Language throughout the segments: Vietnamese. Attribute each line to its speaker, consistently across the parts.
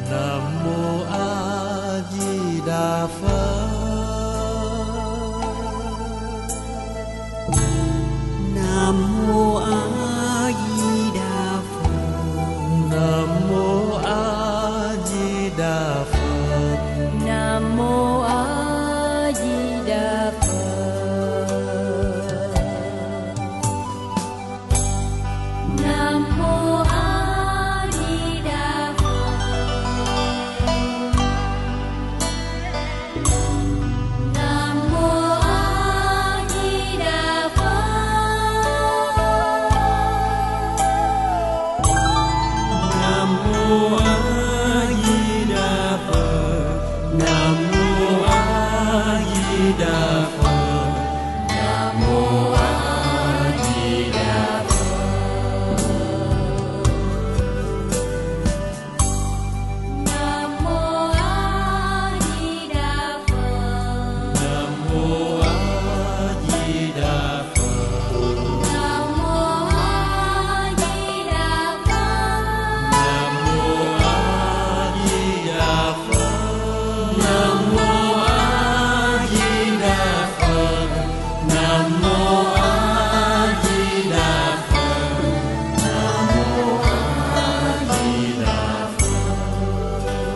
Speaker 1: Nam mô A Di Đà Phật.
Speaker 2: Nam mô A Di Đà Phật.
Speaker 1: Nam mô A Di Đà Phật.
Speaker 3: Nam mô A Di Đà Phật. Nam mô A Di Đà Phật. Nam mô A Di Đà Phật.
Speaker 2: Nam mô A Di Đà Phật. Nam mô A Di Đà Phật.
Speaker 3: Nam mô A Di Đà Phật. Nam mô A Di Đà Phật.
Speaker 2: Nam mô A Di Đà Phật.
Speaker 3: Nam mô A Di Đà Phật.
Speaker 2: Nam mô A Di Đà Phật. Nam mô A Di Đà Phật. Nam mô A Di Đà Phật. Nam mô A Di Đà Phật.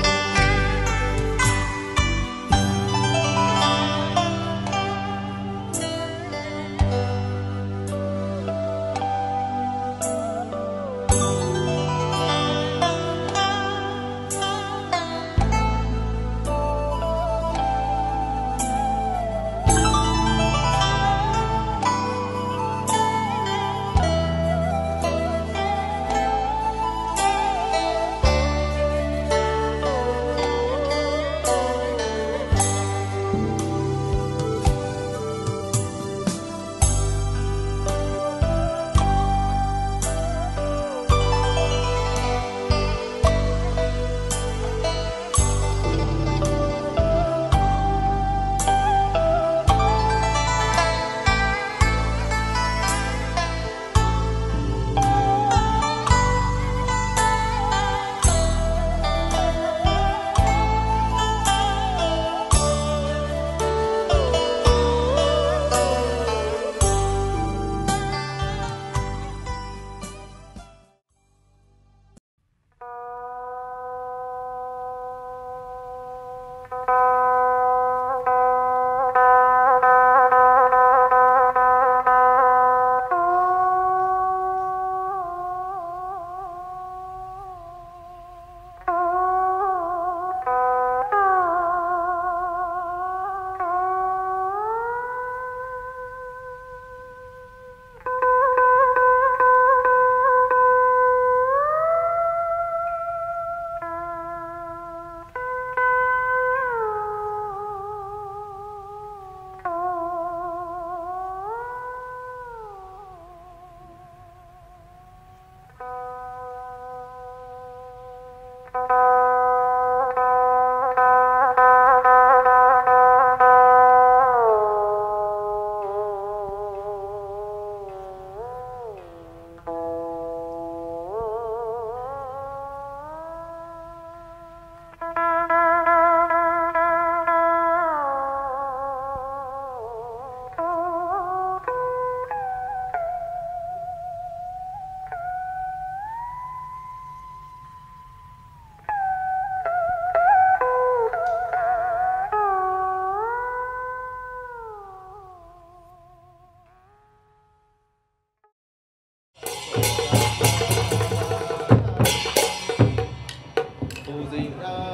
Speaker 4: Tu di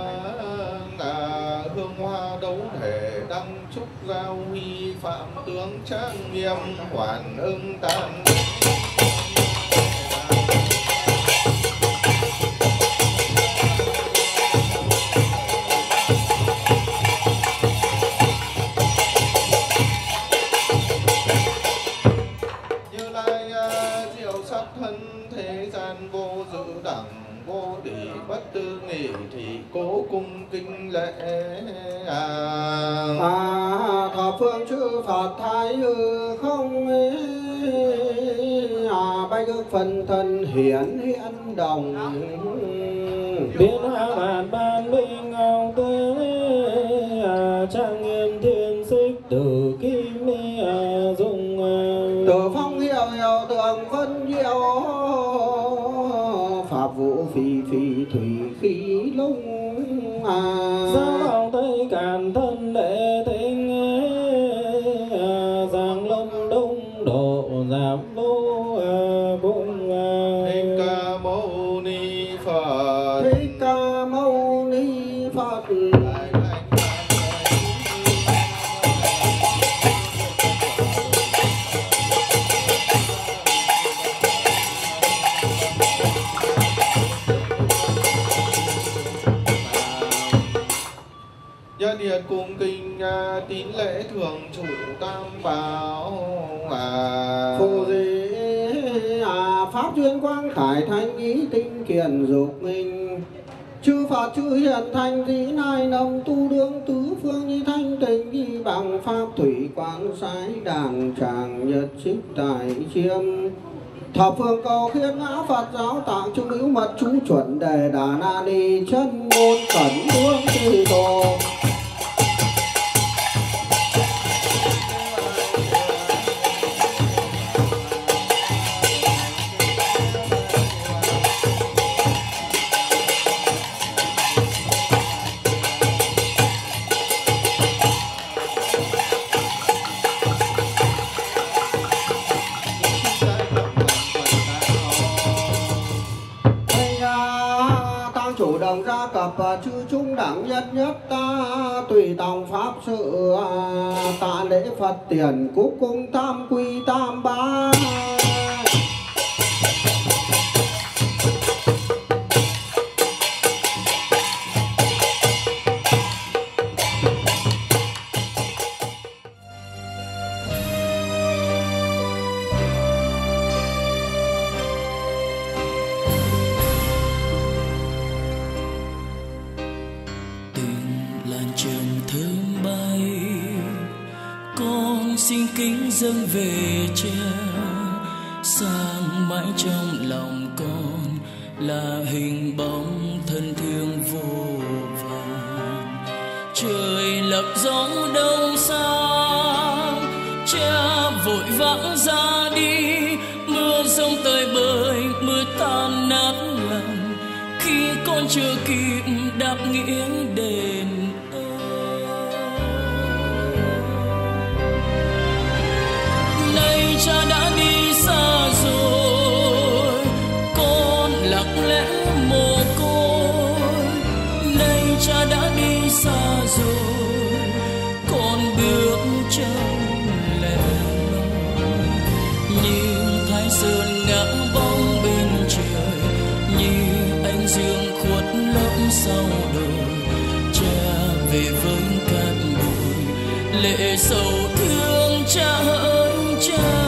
Speaker 4: là hương hoa đấu thể đăng trúc giao huy phạm tướng trang nghiêm hoàn ưng tam Như Lai diệu sắc thân thế gian vô dự đẳng vô tỷ bất tư nghỉ thì cố cung kinh lễ
Speaker 5: thập phương chư Phật thái hư không bạch ước phần thân hiển hiện đồng biến hóa ngàn ban minh ngọc tế trang nghiêm thiên xích từ kim dung từ phong hiệu hiệu tượng phân diệu pháp vũ phi phi thủy khí lung giá lòng tây càn thân đệ tinh giang lâm đông độ giảm vô cung
Speaker 4: Thích Ca Mâu Ni Phật.
Speaker 5: Thích Ca Mâu Ni Phật.
Speaker 4: Nhân nhiệt cung kinh tín lễ thường trụ tam bảo
Speaker 5: Phù gì pháp duyên quang khải thanh ý tinh kiền dục minh chư Phật chư hiền thanh tí nai nâm tu đương tứ phương như thanh tịnh đi bằng pháp thủy quang sái đàn tràng nhật xích tài chiêm thập phương cầu khiết ngã Phật giáo tạng trung hữu mật chú chuẩn đề đà na ni chân môn cẩn hướng trì đồ chủ động ra cập chư chúng đẳng nhất nhất ta tùy tòng pháp sự tạ lễ Phật tiền cúc cung tam quy tam bá
Speaker 2: dâng về cha sang mãi trong lòng con là hình bóng thân thương vô vàn. Trời lập gió đông sang cha vội vã ra đi, mưa giông tới bời mưa tan nát lòng khi con chưa kịp đáp nghĩa đền. Cha đã đi xa rồi, con lặng lẽ mồ côi. Nay cha đã đi xa rồi, con bước trong lẻ loi. Như Thái Sơn ngã bóng bên trời, như ánh dương khuất lấp sau đồi. Cha về với cát bụi, lệ sầu thương cha ơi cha.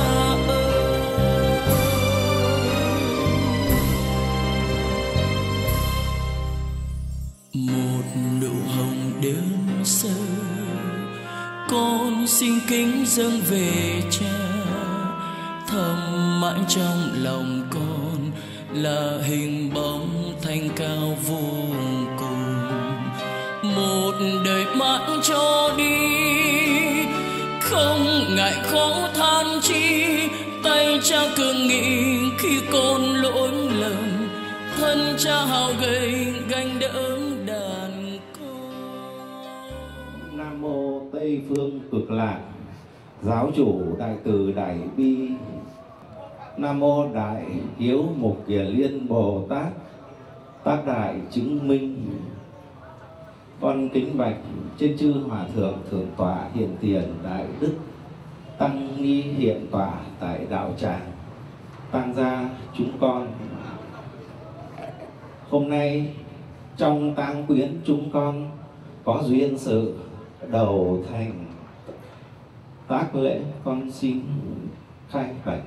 Speaker 2: Một nụ hồng đơn sơ con xin kính dâng về cha, thầm mãi trong lòng con là hình bóng thanh cao vô cùng. Một đời mãi cho đi không ngại khó than chi, tay cha cường nghị khi con lỗi lầm, thân cha hào gầy gánh đỡ đàn con.
Speaker 6: Nam mô Tây phương Cực Lạc Giáo chủ Đại từ Đại bi. Nam mô Đại Hiếu Mục Kiền Liên Bồ Tát Tác Đại Chứng Minh. Con kính bạch trên chư hòa thượng thượng tọa hiện tiền đại đức tăng ni hiện tọa tại đạo tràng, tăng gia chúng con. Hôm nay trong tang quyến chúng con có duyên sự đầu thành tác lễ, con xin khai bạch.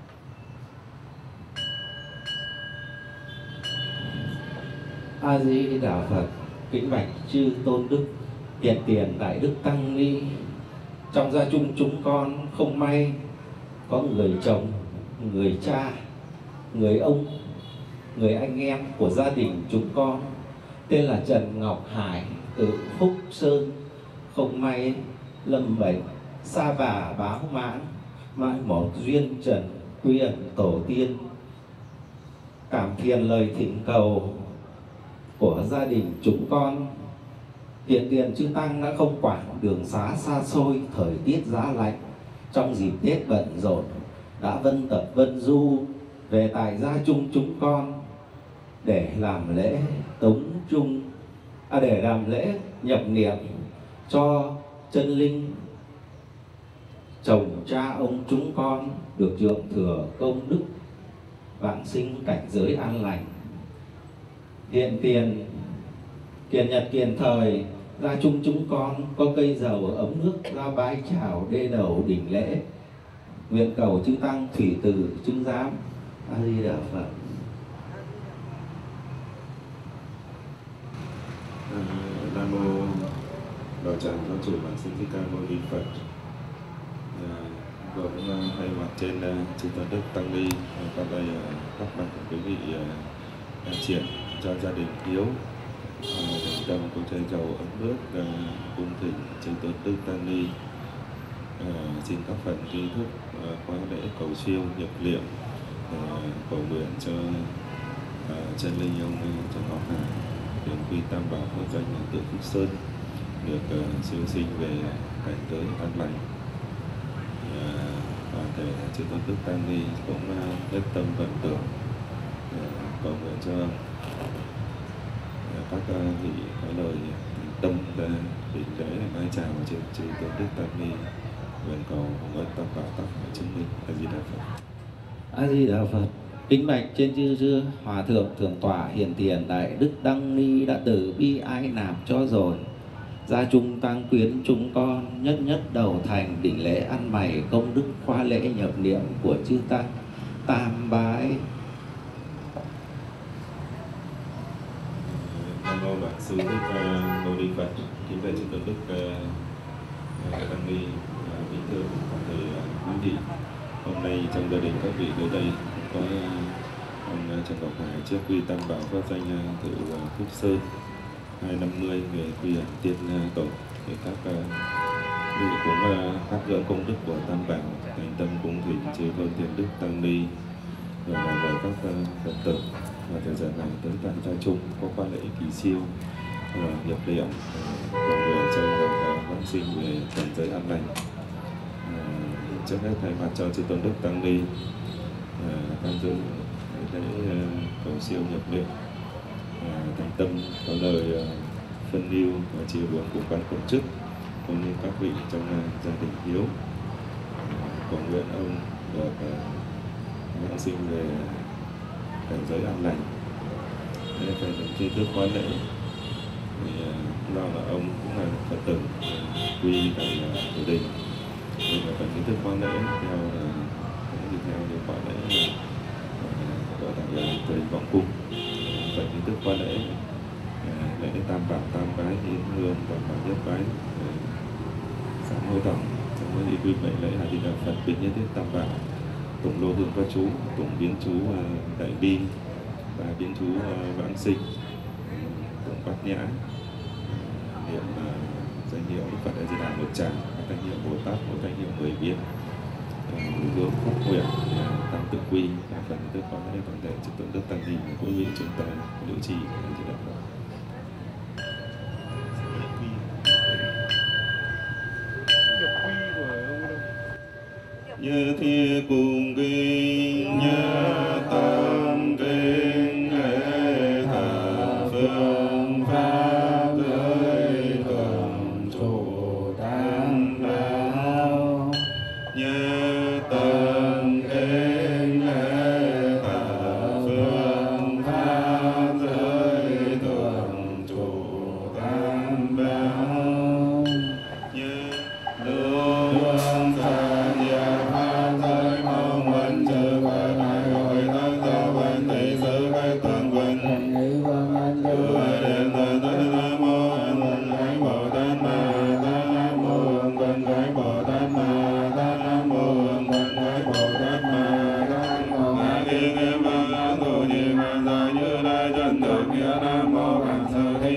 Speaker 6: A Di Đà Phật. Kính bạch chư tôn đức hiện tiền đại đức tăng ni. Trong gia chung chúng con không may có người chồng, người cha, người ông, người anh em của gia đình chúng con Tên là Trần Ngọc Hải, từ Phúc Sơn. Không may lâm bệnh, sa bà báo mãn, mãi một duyên trần quy ẩn tổ tiên. Cảm phiền lời thỉnh cầu của gia đình chúng con, hiện tiền chư tăng đã không quản đường xá xa xôi, thời tiết giá lạnh, trong dịp Tết bận rộn đã vân tập vân du về tại gia chung chúng con để làm lễ tống chung, để làm lễ nhập niệm cho chân linh chồng cha ông chúng con được trượng thừa công đức, vãng sinh cảnh giới an lành. Hiện tiền kiền nhật kiền thời, gia chung chúng con có cây dầu ấm nước ra bái chào đê đầu đỉnh lễ, nguyện cầu chư tăng thủy từ chứng giám. A Di Đà Phật.
Speaker 7: Nam mô Đạo Tràng Giáo Chủ Bản Sinh Thích Ca Mâu Ni Phật. Cũng thay mặt trên chư tôn đức tăng ni và đây các bạn quý vị triển cho gia đình hiếu thành tâm của chai dầu ấm nước cung thỉnh chư tôn đức tăng ni xin các phần tri thức khóa lễ cầu siêu nhập liệm, cầu nguyện cho chân linh ông Trần Ngọc Hải đến quy tam bảo phước danh tự Phúc Sơn được siêu sinh về cảnh giới an lành. Và để chư tôn đức tăng ni cũng nhất tâm vận tưởng cầu nguyện cho các vị có lời tâm định lễ bái chào chư tôn đức tăng ni, nguyện cầu hồng ân tam bảo tác phải chứng minh. A Di Đà Phật.
Speaker 6: A Di Đà Phật. Kính bạch trên chư hòa thượng thượng tọa hiền tiền đại đức đăng ni đã từ bi ái nạp cho rồi. Gia chung tăng quyến chúng con nhất nhất đầu thành đỉnh lễ ăn mày công đức khoa lễ nhập niệm của chư tăng tam bái.
Speaker 7: Nam mô Bản Sư Thích Ca Mâu Ni Phật. Kính bạch chư tôn đức tăng ni bí thư toàn thể quý vị. Hôm nay trong gia đình các vị tới đây có ông Trần Ngọc Hải trước quy tam bảo pháp danh tự Phúc Sơn 250 về quy ẩn tiên tổ, để các vị cũng phát gỡ công đức của tam bảo, thành tâm cung thỉnh chư tôn thiền đức tăng ni rồi mời các phật tử. Và thời gian này tới tại gia chung có qua lễ kỳ siêu nhập liệm cầu nguyện cho vãng sinh về cảnh giới an lành. Trước hết thay mặt cho chư tôn đức tăng ni tham dự lễ cầu siêu nhập liệm, thành tâm có lời phân lưu và chia buồn cùng ban tổ chức cũng như các vị trong gia đình hiếu, cầu nguyện ông được vãng sinh về cảnh giới an lành. Để phải được tri thức khóa lễ thì do là ông cũng là phật tử quy tại tổ đình, nên là phần tri thức khóa lễ theo điều khóa lễ của tại tổ đình Vọng Cung. Phần tri thức khóa lễ lễ tam bảo tam bái hiến hương tam bảo nhất bái sáng hối tổng trong với quy mệnh lễ Hà Di Đà Phật biến nhất thiết tam bảo, tụng lô hương các chú, tụng biến chú đại bi và biến chú vãng sinh, tụng bát nhã, niệm danh hiệu Đức Phật A Di Đà một tràng, các danh hiệu Bồ Tát mỗi danh hiệu 10 biến, hướng phúc nguyện tam tự quy. Phần thức có lễ toàn thể chư tôn đức tăng ni và quý vị chúng ta liễu trì A Di Đà Phật. Như thi cùng kinh nhớ tâm kinh hệ thả phương pháp giới thường chủ tam bảo. Như tâm kinh hệ thả phương pháp giới thường chủ tam bảo. Như luôn thần địa pháp giới mong vấn chư Phật đại hội tất giáo vấn thị sư các tầng vấn chư điện thần tất nam mô an quân thánh Bồ Tát Ma Tát nam mô an quân thánh Bồ Tát Ma Tát nam mô an quân thánh Bồ Tát Ma Tát nam mô a di đà phật tu ni ma sa như lai chân thực nghĩa nam mô Phật sư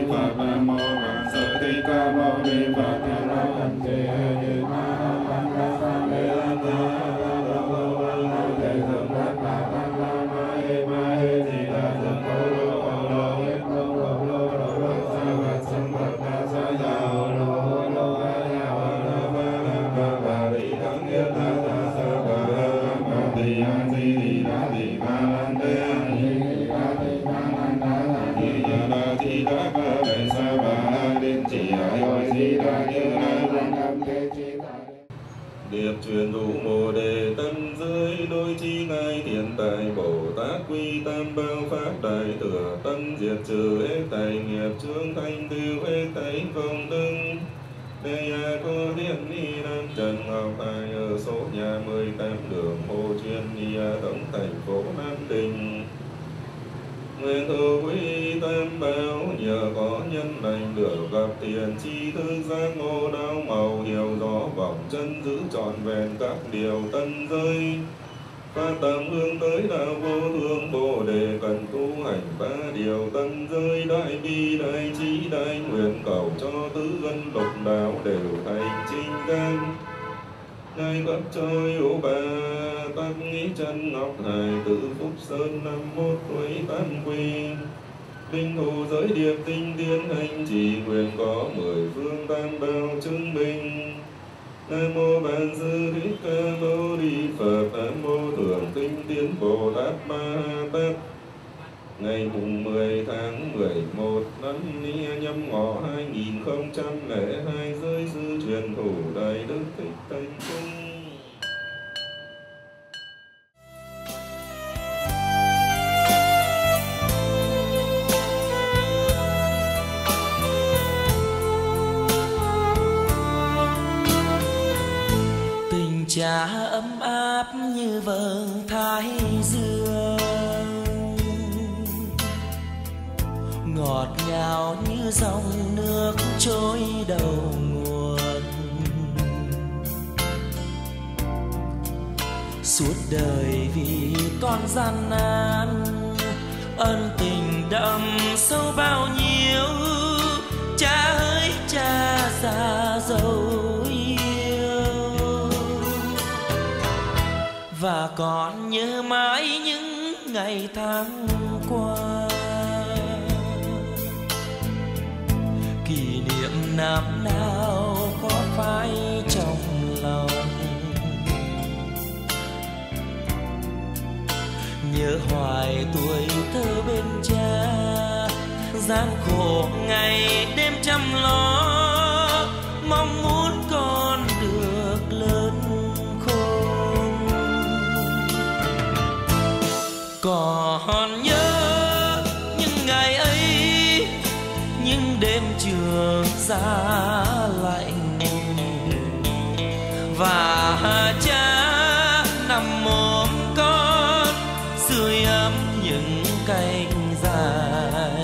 Speaker 7: Phật. Nam mô Bổn Sư Thích Ca Mâu Ni Phật. Nam mô Bổn Sư Thích Ca Mâu Ni Điệp truyền thủ Bồ Đề tâm giới đôi chi ngài thiện tài Bồ Tát quy tam bao pháp đại thừa tâm diệt trừ hết tài nghiệp chướng thanh tiêu hết tẩy công tưng. Đây có thiên ni nam Trần Ngọc Hải ở số nhà 18 đường Hồ Chuyên Ni tổng thành phố Nam Định. Nguyện thù quý tam bảo nhờ có nhân lành được gặp tiền chi thức giác ngộ đạo màu hiểu rõ vọng chân giữ trọn vẹn các điều tân giới. Phát tâm hướng tới đạo vô thượng Bồ Đề cần tu hành ba điều tân giới đại bi đại trí đại nguyện cầu cho tứ ân lục đạo đều thành chính căn. Ngài cấp cho yêu bà tắc nghĩ chân Ngọc Hải tự Phúc Sơn 51 tuổi tam quy. Linh thủ giới điệp tinh tiến hành chỉ nguyện có 10 phương tam bảo chứng minh. Nam mô Bản Sư Thích Ca Mâu Ni Phật. Nam mô Thượng Tinh Tiến Bồ Tát Ma Tát. Ngày mùng 10 tháng 11 năm Nhâm Ngọ 2002, giới sư truyền thủ Đại Đức Thích Thanh Cung.
Speaker 2: Tình cha ấm áp như vầng thái dương, ngọt ngào như dòng nước trôi đầu nguồn. Suốt đời vì con gian nan, ân tình đậm sâu bao nhiêu. Cha ơi cha già dấu yêu, và còn nhớ mãi những ngày tháng qua. Kỷ niệm năm nào có phai trong lòng, nhớ hoài tuổi thơ bên cha. Gian khổ ngày đêm chăm lo, mong muốn con được lớn khôn. Còn nhớ những ngày ấy, những đêm trường giá lạnh, và cha nằm ôm con sưởi ấm những cánh dài.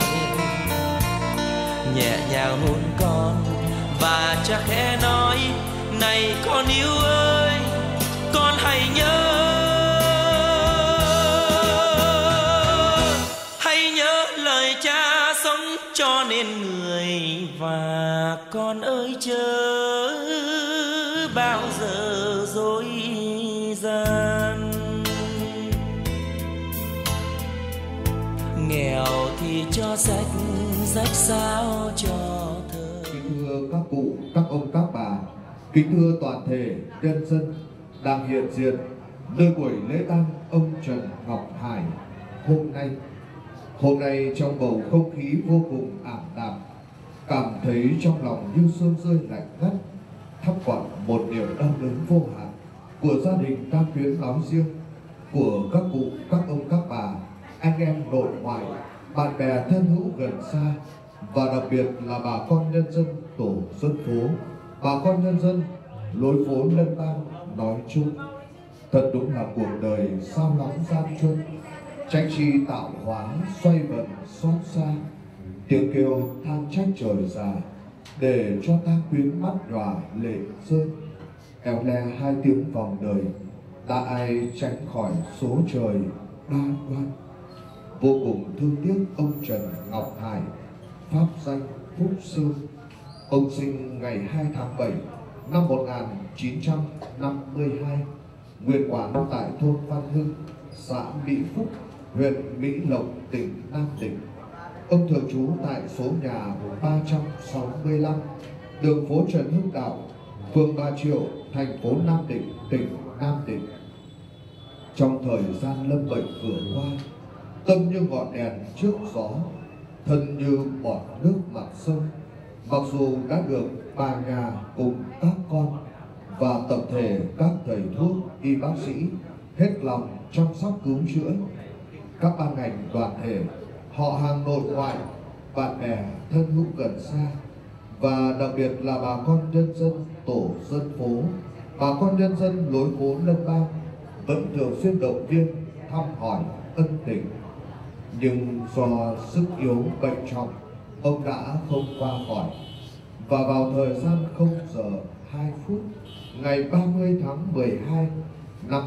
Speaker 2: Nhẹ nhàng hôn con và cha khẽ nói: này con yêu ơi, con hãy nhớ, hãy nhớ lời cha sống cho nên người. Và con ơi chớ bao giờ dối gian, nghèo thì cho sách sao cho thơ.
Speaker 8: Kính thưa các cụ, các ông, các bà, kính thưa toàn thể nhân dân đang hiện diện nơi buổi lễ tang ông Trần Ngọc Hải hôm nay trong bầu không khí vô cùng ảm đạm, cảm thấy trong lòng như sương rơi lạnh ngắt, thắp quặn một niềm đau đớn vô hạn của gia đình Tam Tuyến nói riêng, của các cụ, các ông, các bà, anh em nội ngoại, bạn bè thân hữu gần xa, và đặc biệt là bà con nhân dân tổ dân phố, bà con nhân dân lối phố Lân Bang nói chung. Thật đúng là cuộc đời sao nóng gian truân, trách chi tạo hóa xoay vần xót xa. Tiếng kêu than trách trời già, để cho ta quyến mắt nhòa lệ rơi. Éo le hai tiếng vòng đời, đã ai tránh khỏi số trời đa đoan. Vô cùng thương tiếc ông Trần Ngọc Hải, pháp danh Phúc Sư. Ông sinh ngày 2 tháng 7 năm 1952, nguyên quán tại thôn Văn Hưng, xã Mỹ Phúc, huyện Mỹ Lộc, tỉnh Nam Định. Ông thường trú tại số nhà 365, đường phố Trần Hưng Đạo, phường Bà Triệu, thành phố Nam Định, tỉnh Nam Định. Trong thời gian lâm bệnh vừa qua, tâm như ngọn đèn trước gió, thân như bọt nước mặt sông. Mặc dù đã được bà nhà cùng các con và tập thể các thầy thuốc, y bác sĩ hết lòng chăm sóc cứu chữa, các ban ngành đoàn thể, họ hàng nội ngoại, bạn bè thân hữu gần xa, và đặc biệt là bà con nhân dân tổ dân phố, bà con nhân dân lối phố Lân Bang vẫn thường xuyên động viên, thăm hỏi, ân tình. Nhưng do sức yếu bệnh trọng, ông đã không qua khỏi. Và vào thời gian 0 giờ 2 phút ngày 30 tháng 12 năm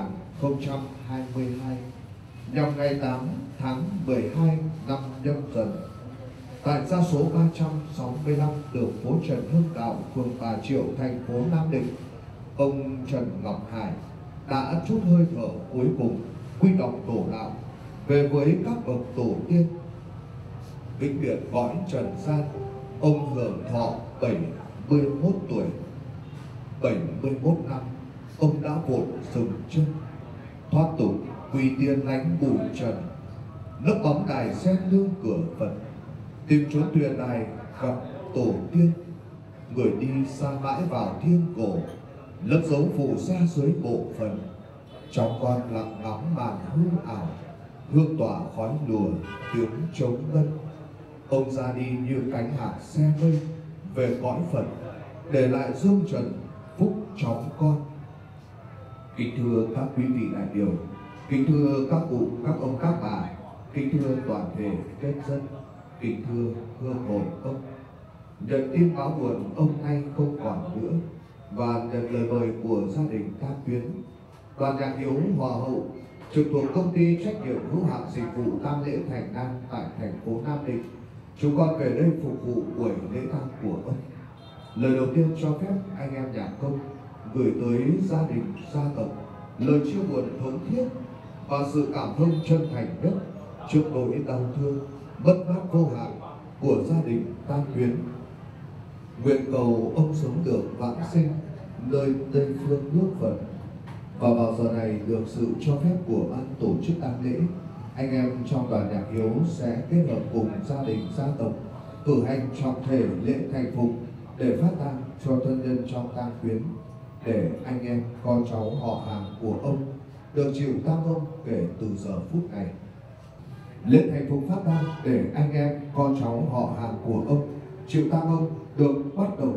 Speaker 8: 2022, nhằm ngày 8 tháng 12 năm Nhâm Dần, tại gia số 365 đường phố Trần Hưng Đạo, phường Bà Triệu, thành phố Nam Định, ông Trần Ngọc Hải đã trút hơi thở cuối cùng, quy động tổ đạo về với các bậc tổ tiên. Vĩnh biệt cõi trần gian, ông hưởng thọ 71 tuổi. 71 năm, ông đã vội dừng chân, thoát tục quỳ tiên lánh bụi trần, nấp bóng đài sen lương cửa Phật, tìm chốn tuyền đài gặp tổ tiên. Người đi xa mãi vào thiên cổ, lấp dấu phù sa dưới bộ phận. Trong con lặng ngắm màn hương ảo, hương tỏa khói lùa tiếng trống ngân. Ông ra đi như cánh hạc xe mây về cõi Phật, để lại dương trần phúc chóng con. Kính thưa các quý vị đại biểu, kính thưa các cụ, các ông, các bà, kính thưa toàn thể kết dân, kính thưa hương hồn ông. Nhận tin báo buồn ông nay không còn nữa, và nhận lời mời của gia đình Tam Tuyến, đoàn nhạc hiếu Hòa Hậu trực thuộc công ty trách nhiệm hữu hạn dịch vụ tang lễ Thành Nam tại thành phố Nam Định, chúng con về đây phục vụ buổi lễ tang của ông. Lời đầu tiên cho phép anh em nhạc công gửi tới gia đình, gia tộc lời chia buồn thống thiết và sự cảm thông chân thành nhất trước nỗi đau thương, mất mát vô hạn của gia đình Tam Tuyến. Nguyện cầu ông sống được vãng sinh nơi Tây phương nước Phật. Và vào giờ này, được sự cho phép của ban tổ chức tang lễ, anh em trong đoàn nhạc hiếu sẽ kết hợp cùng gia đình, gia tộc cử hành trọng thể lễ thành phục để phát tang cho thân nhân trong tang quyến, để anh em con cháu họ hàng của ông được chịu tang ông kể từ giờ phút này. Lễ thành phục phát tang để anh em con cháu họ hàng của ông chịu tang ông được bắt đầu.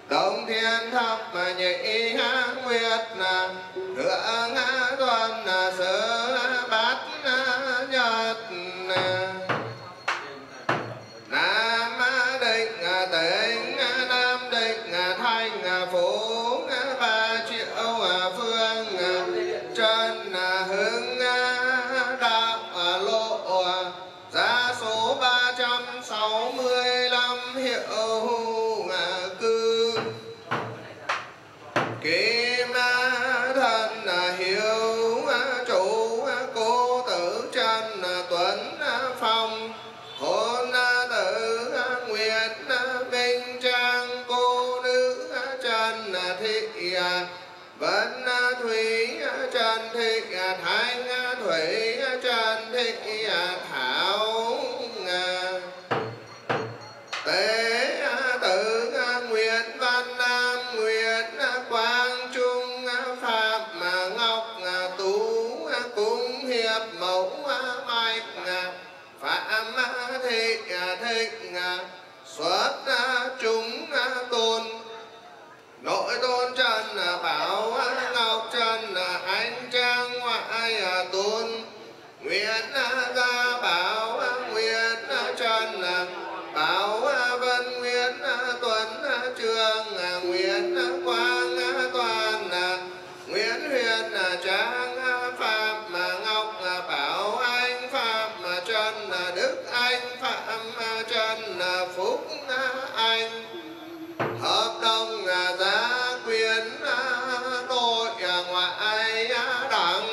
Speaker 5: Đông thiên thập nhị nguyệt thượng tuần sơ bát nhật nam định tĩnh nam định thành phố 3 triệu phương trần hưng đạo lộ giá số 365 hiệu cư kim thần hiếu chủ cô tử trần tuấn phong hôn tử nguyệt minh trang cô nữ trần thị vân thủy trần thị thanh thủy trần thị thảo tế tử nguyệt văn nam nguyệt quang trung phạm ngọc tú cung hiệp mẫu mạch phạm thị thịnh xuất chúng tôn nội tôn trần bảo ngọc trần anh trang ngoại tôn nguyệt gia bảo nguyệt trần bảo vân nguyệt tuấn trường nguyệt quang toàn nguyễn huyền trang phạm ngọc bảo anh phạm trần đức anh phạm trần phúc anh hợp đồng gia quyến nội ngoại đẳng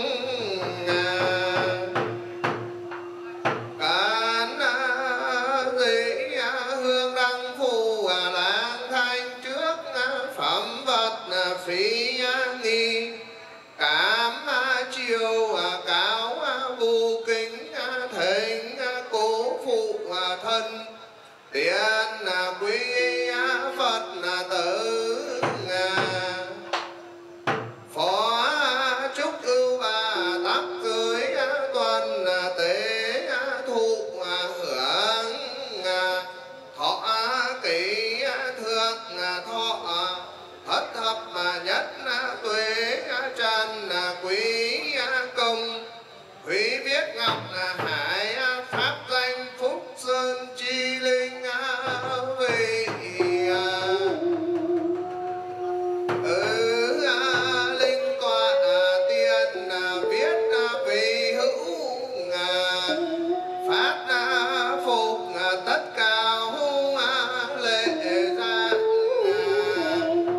Speaker 5: cán dĩ hương đăng phù lang thanh trước phẩm vật phí nghi cám chiều cáo vu kính thịnh cố phụ thân tiền quý Phật tử phó chúc ưu bà tắc cưới tuần tế thụ hưởng thọ kỷ thượng thọ thất thập nhất tuế trần quý công hủy viết ngọc hải pháp danh phúc sơn chi linh vị linh tọa tiền viết vì hữu phát phục tất cả lệ gia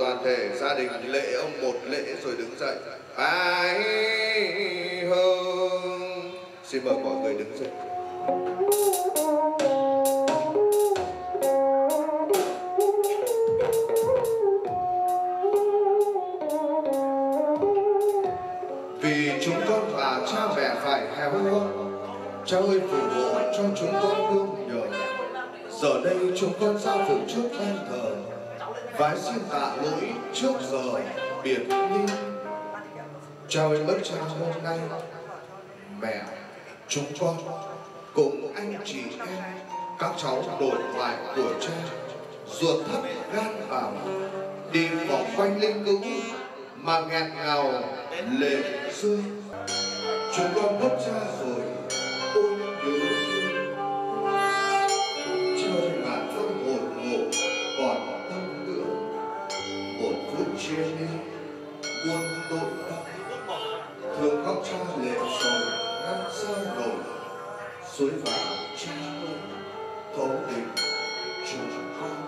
Speaker 8: toàn thể gia đình lễ ông một lễ rồi đứng dậy. Ai hơn. Xin mời mọi người đứng dậy. Vì chúng con và cha mẹ phải héo hon, Cha ơi phù hộ cho chúng con nương nhờ. Giờ đây chúng con giao phục trước ban thờ, vái xin tạ lỗi trước giờ biệt ly. Cha ơi bất cha hôm nay, mẹ chúng con cùng anh chị em, các cháu đổi thoại của cha, ruột thấp gan vào, đi vòng quanh linh cữu mà nghẹn ngào lệ rơi. Chúng con mất cha rồi, ôi nhớ thương. Trời ngàn phân hồn ngộ còn tâm nữa, một phút chia ly buồn tội đau. Thương khóc cha lệ rồi ngăn xa nổi, suối vào cha ơi thấu tình chúng con.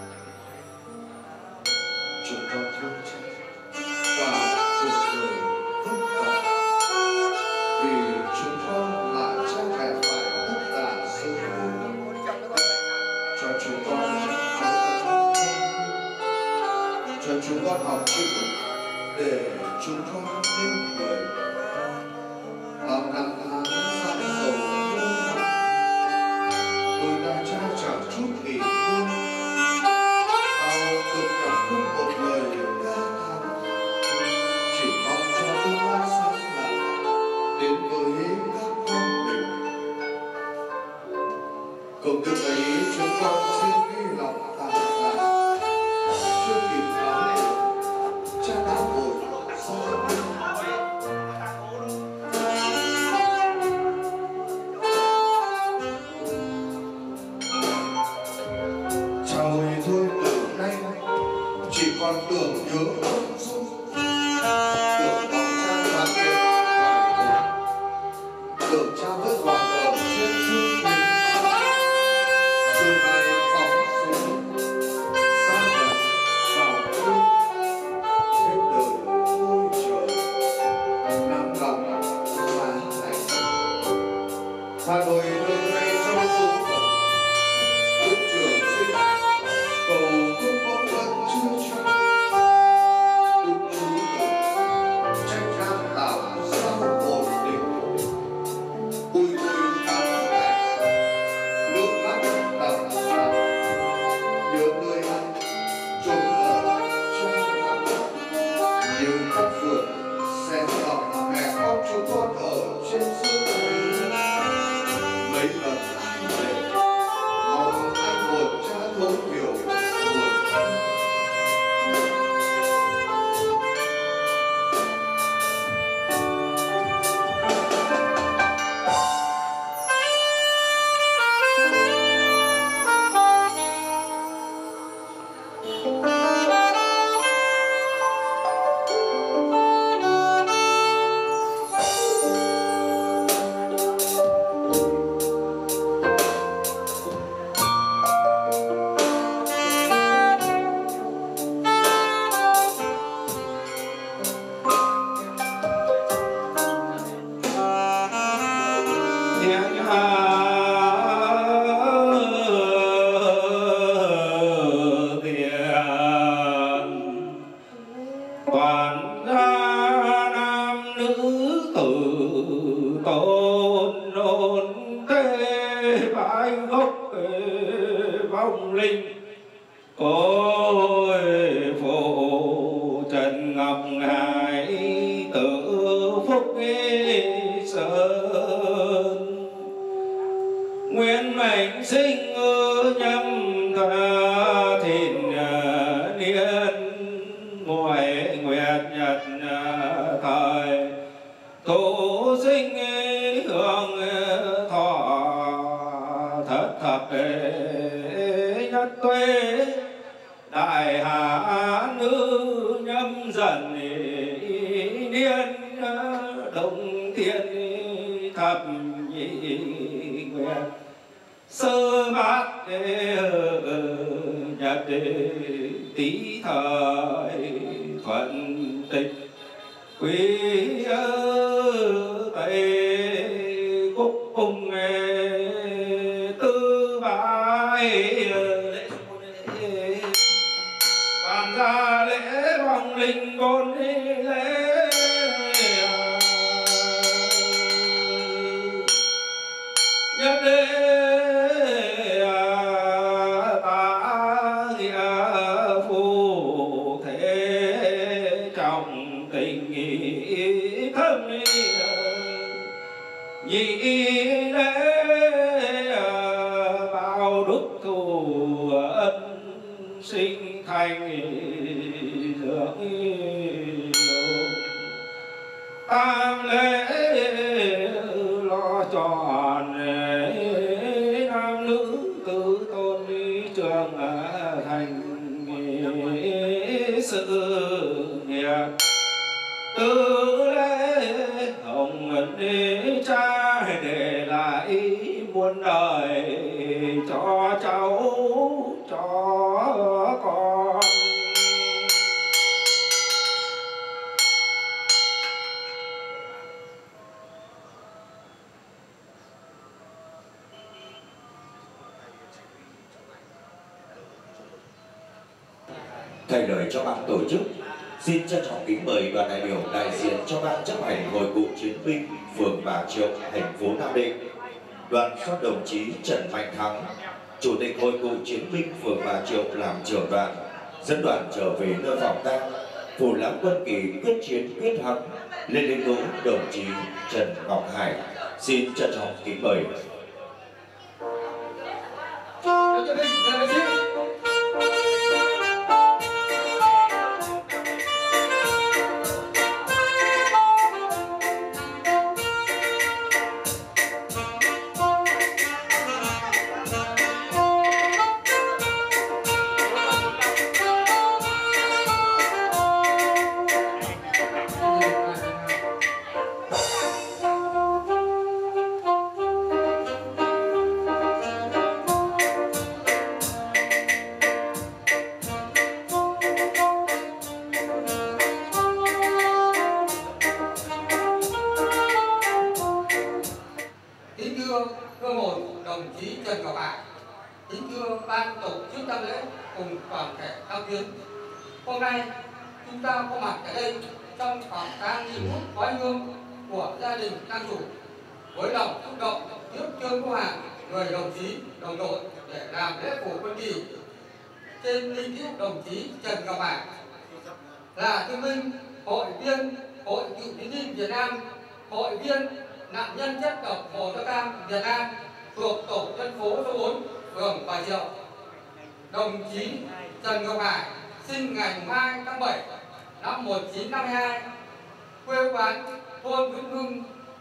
Speaker 8: Chúng con thương cha và cuộc đời vất vả, vì chúng con là cha mẹ phải tất cả sự thương. Cho chúng con học, cho chúng con học chữ để chúng con nên người. Bao năm tháng dãi dầu mưa nắng, tôi là cha chẳng chút nghỉ ngơi. Bao cực cảm không một lời ca thán, chỉ mong cho tương lai sáng lạng đến với các con mình. Công đức ấy chúng con xin ghi lòng tạ tạ. Chưa kịp nói cha đã vội ra đi. Chào thôi từ nay chỉ còn tưởng nhớ ơn dung, tưởng mong cha đoàn kết hoài cổ, tưởng cha vẫn còn ở trên dương mình. Rồi này bóng xuống xa nhập vào đêm, hết đời ôi trời nằm lòng xa lạnh. Hà Nội đường ngày trong xuống phận bước trường sinh, cầu khúc bóng vẫn chưa trăng. Ước chú tử tranh can tạo sao ổn định, bùi bùi cảm lạnh nước mắt đậm đậm. Nhớ người anh trông ở trong lòng, như các ruột xen lòng mẹ con chúng con ở trên dương ấy. Mấy lần anh về mong anh buồn cha thấu hiểu buồn thân.
Speaker 6: Toàn gia nam nữ tử tôn nôn tế bái gốc vong linh. Côi phụ trần ngọc ngài tự phúc sơn, nguyên mệnh sinh nhâm tha thìn niên muội nguyệt nhật thời thủ sinh hương thọ thất thập nhất tuế đại hạ nữ nhâm dần niên đông thiên thập nhị nguyệt sơ bát nhật tý thời tận tịch quý tây cúc cùng tư vai bàn ra lễ vòng linh côn lễ nhất đế ta nghĩa phù thế trọng tình ý thâm nhị đế bao đức thù ân sinh thành dưỡng tam lễ lo tròn nam nữ tứ tôn trường thành sự nghiệp tứ lễ hồng ân cha để lại muôn đời cho cháu cho con.
Speaker 9: Thay lời cho ban tổ chức, xin trân trọng kính mời đoàn đại biểu đại diện cho ban chấp hành Hội cựu chiến binh phường Bà Triệu, thành phố Nam Định. Đoàn do đồng chí Trần Mạnh Thắng, Chủ tịch Hội cựu chiến binh phường Bà Triệu làm trưởng đoàn, dẫn đoàn trở về nơi phòng tang phủ lãng quân kỳ quyết chiến quyết thắng lên linh đỗ đồng chí Trần Ngọc Hải. Xin trân trọng kính mời.
Speaker 10: Hôm nay chúng ta có mặt ở đây trong phòng tang nghi thức khói hương của gia đình tang chủ với lòng xúc động trước Trương Quốc Hàng, người đồng chí đồng đội để làm lễ phủ quân kỳ trên linh cữu đồng chí Trần Ngọc Hải, là thương binh, hội viên Hội Cựu Chiến binh Việt Nam, hội viên nạn nhân chất độc màu da cam Việt Nam thuộc tổ dân phố số 4 phường Bà Triệu. Đồng chí Trần Ngọc Hải sinh ngày 2 tháng 7 năm 1952, quê quán thôn Vĩnh Hưng,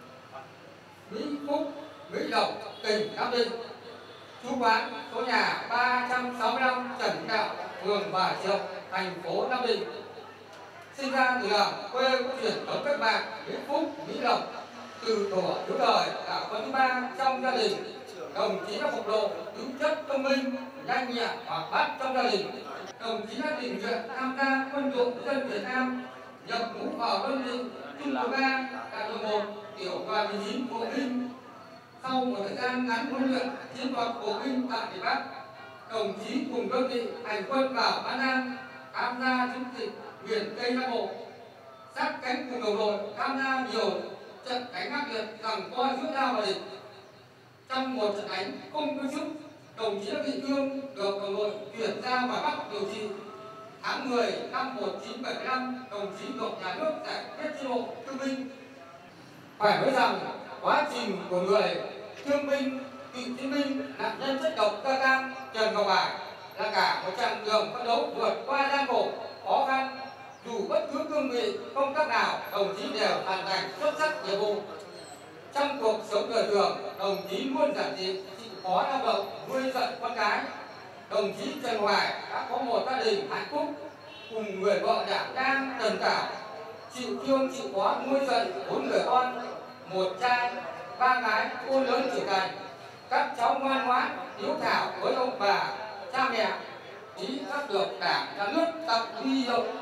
Speaker 10: Mỹ Phúc, Mỹ Lộc, tỉnh Nam Định, trú quán số nhà 365 Trần Đạo, phường Bà Triệu, thành phố Nam Định. Sinh ra từ làng quê có truyền thống cách mạng Mỹ Phúc, Mỹ Lộc, từ thuở thiếu thời là con thứ ba trong gia đình. Đồng chí đã bộc lộ tính chất thông minh, nhanh nhẹn, hoạt bát trong gia đình. Đồng chí đã tình nguyện tham gia quân đội dân Việt Nam, nhập ngũ vào đơn vị Trung đoàn 3, đại đội 1, tiểu đoàn 19 bộ binh. Sau một thời gian ngắn huấn luyện chiến thuật bộ binh tại miền Bắc, đồng chí cùng đơn vị hành quân vào An Giang, tham gia chiến dịch miền Tây Nam Bộ, sát cánh cùng đồng đội tham gia nhiều trận đánh ác liệt giằng co giữa ta và địch. Trong một trận đánh không có sức, đồng chí đã bị thương, được đồng đội chuyển ra ngoài Bắc điều trị. Tháng 10 năm 1975, đồng chí được nhà nước giải quyết chế độ thương binh. Phải nói rằng quá trình của người thương binh, cựu chiến binh, nạn nhân chất độc da cam Trần Ngọc Hải là cả một chặng đường phấn đấu vượt qua gian khổ, khó khăn. Dù bất cứ cương vị công tác nào, đồng chí đều hoàn thành xuất sắc nhiệm vụ. Trong cuộc sống đời thường, đồng chí luôn giản dị, chịu khó lao động, nuôi dạy con cái. Đồng chí Trần Hoài đã có một gia đình hạnh phúc cùng người vợ đảm đang trần cảm, chịu thương chịu khó nuôi dạy 4 người con, 1 trai 3 gái, khôn lớn trưởng thành. Các cháu ngoan ngoãn hiếu thảo với ông bà cha mẹ, ý các được Đảng nhà nước tặng huy hiệu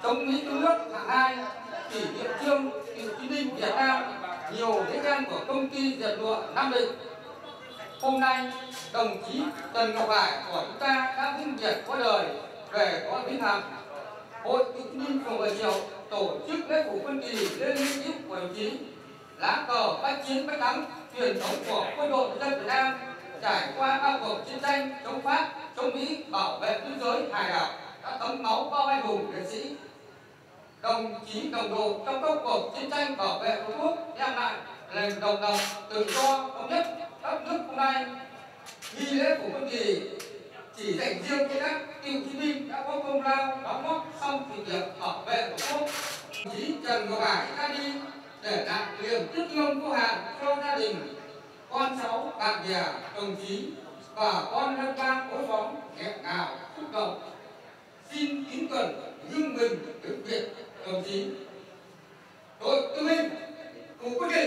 Speaker 10: chống Mỹ cứu nước hạng 2, kỷ niệm trương cựu chiến binh Việt Nam, nhiều giấy khen của công ty dệt lụa Nam Định. Hôm nay, đồng chí Trần Ngọc Hải của chúng ta đã vinh việt qua đời về cõi vĩnh hằng. Hội cựu chiến binh phường 7 Triệu tổ chức lễ phủ quân kỳ lên linh cữu của đồng chí, lá cờ bách chiến bách thắng truyền thống của quân đội nhân dân Việt Nam trải qua bao cuộc chiến tranh chống Pháp, chống Mỹ, bảo vệ biên giới hải đảo đã thấm máu bao anh hùng liệt sĩ. Đồng chí đồng đội trong các cuộc chiến tranh bảo vệ tổ quốc đem lại nền độc lập tự do thống nhất đất nước hôm nay. Nghi lễ phủ quân kỳ chỉ dành riêng cho các cựu chiến binh đã có công lao đóng góp xong sự nghiệp bảo vệ tổ quốc. Đồng chí Trần Ngọc Hải ra đi để lại niềm tiếc thương vô hạn cho gia đình, con cháu, bạn bè, đồng chí và con nhân bang khối xóm nghẹn ngào xúc động. Xin kính cẩn nghiêng mình đứng viện đồng chí. Đội tư binh phủ quân kỳ.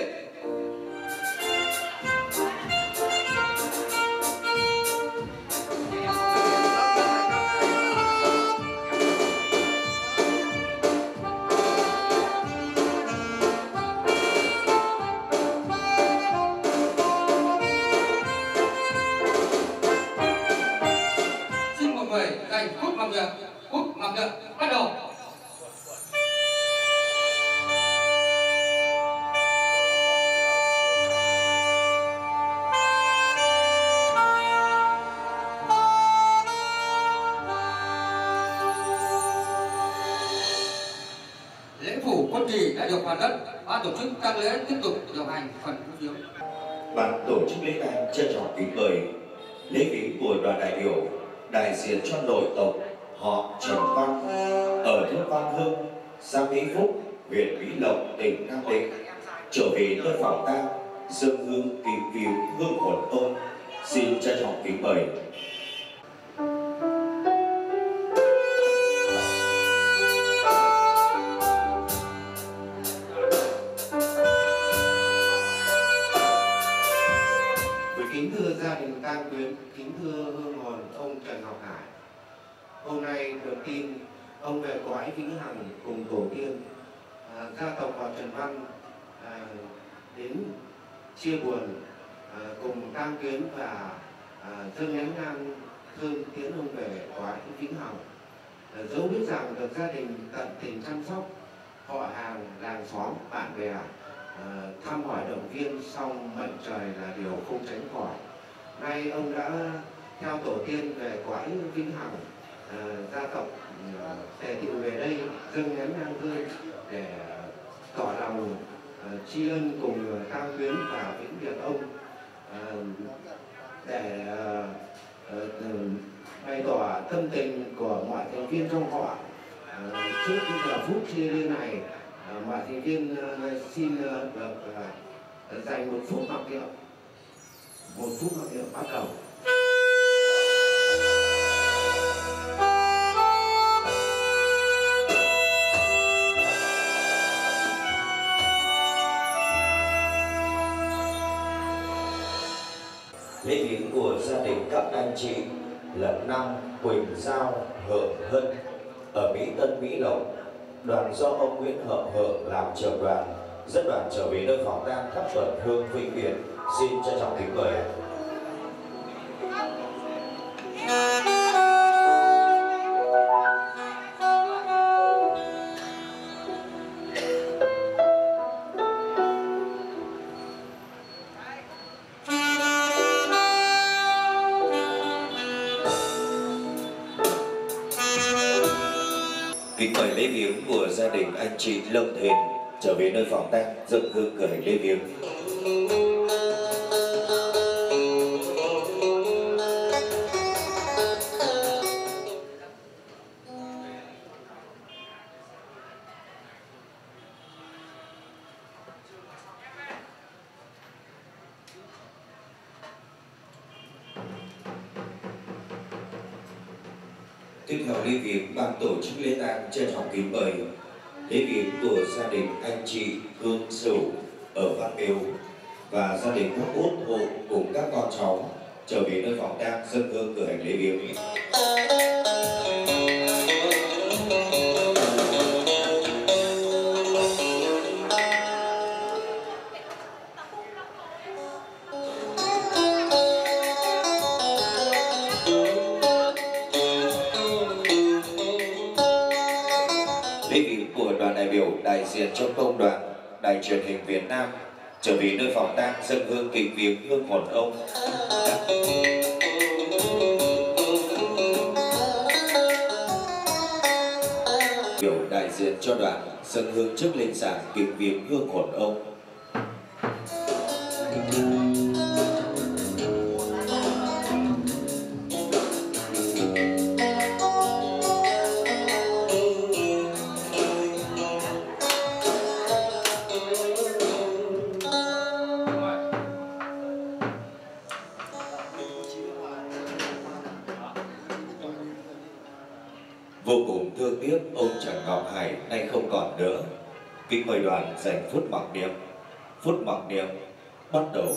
Speaker 10: Phút mặc niệm bắt đầu. Lễ phủ quân kỳ đã được hoàn tất. Ban tổ chức tang lễ tiếp tục điều hành phần cúng viếng.
Speaker 9: Ban tổ chức lễ tang trân trọng kính mời lễ viếng của đoàn đại biểu đại diện cho nội tộc họ Trần Văn ở thôn Văn Hưng, xã Mỹ Phúc, huyện Mỹ Lộc, tỉnh Nam Định trở về nơi phòng tang dâng hương kính viếng hương hồn ôn. Xin trân trọng kính mời.
Speaker 5: Kính thưa gia đình tang quyến, kính thưa hương hồn ông Trần Ngọc Hải. Hôm nay được tin ông về cõi vĩnh hằng cùng tổ tiên. Gia tộc họ Trần Văn đến chia buồn cùng tang quyến và dâng nén nhang thơm tiễn ông về cõi vĩnh hằng. Dẫu biết rằng được gia đình tận tình chăm sóc, họ hàng, làng xóm, bạn bè thăm hỏi động viên, song mệnh trời là điều không tránh khỏi. Nay ông đã theo tổ tiên về cõi vĩnh hằng, gia tộc tề tựu về đây dâng nén nhang hương để tỏ lòng tri ân cùng tang quyến và vĩnh biệt ông, để bày tỏ tâm tình của mọi thành viên trong họ. Trước giờ phút chia ly này, mọi thành viên xin được dành một phút mặc niệm. Một phút mặc niệm bắt đầu.
Speaker 9: Lễ viếng của gia đình các anh chị Lận Năm, Quỳnh Giao, Hợp Hân ở Mỹ Tân, Mỹ Lộc. Đoàn do ông Nguyễn Hợp làm trưởng đoàn dẫn đoàn trở về nơi phòng tang thắp tuần hương vĩnh biệt. Xin trân trọng kính mời. Kính mời lễ viếng của gia đình anh chị Lâm Thìn trở về nơi phòng tang dâng hương cử hành lễ viếng. Tiếp theo lễ viếng, ban tổ chức lễ tang trân trọng kính mời lễ viếng của gia đình anh chị Hương Sửu ở Văn Miếu và gia đình các út hộ cùng các con cháu trở về nơi phòng tang dâng hương cử hành lễ viếng. Lễ viếng của đoàn đại biểu đại diện cho công đoàn Đài Truyền hình Việt Nam trở về nơi phòng tang dâng hương kính viếng hương hồn ông. Biểu đại diện cho đoàn dâng hương trước linh sản kính viếng hương hồn ông. Vô cùng thương tiếc ông Trần Ngọc Hải nay không còn nữa. Kính mời đoàn dành phút mặc niệm. Phút mặc niệm bắt đầu.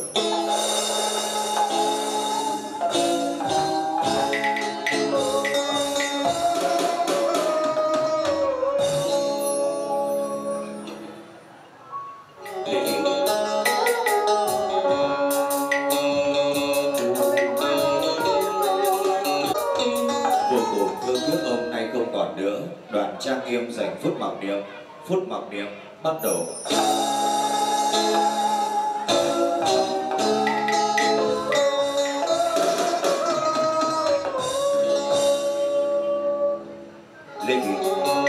Speaker 9: Đoàn trang nghiêm dành phút mặc niệm. Phút mặc niệm bắt đầu. Lễ viếng.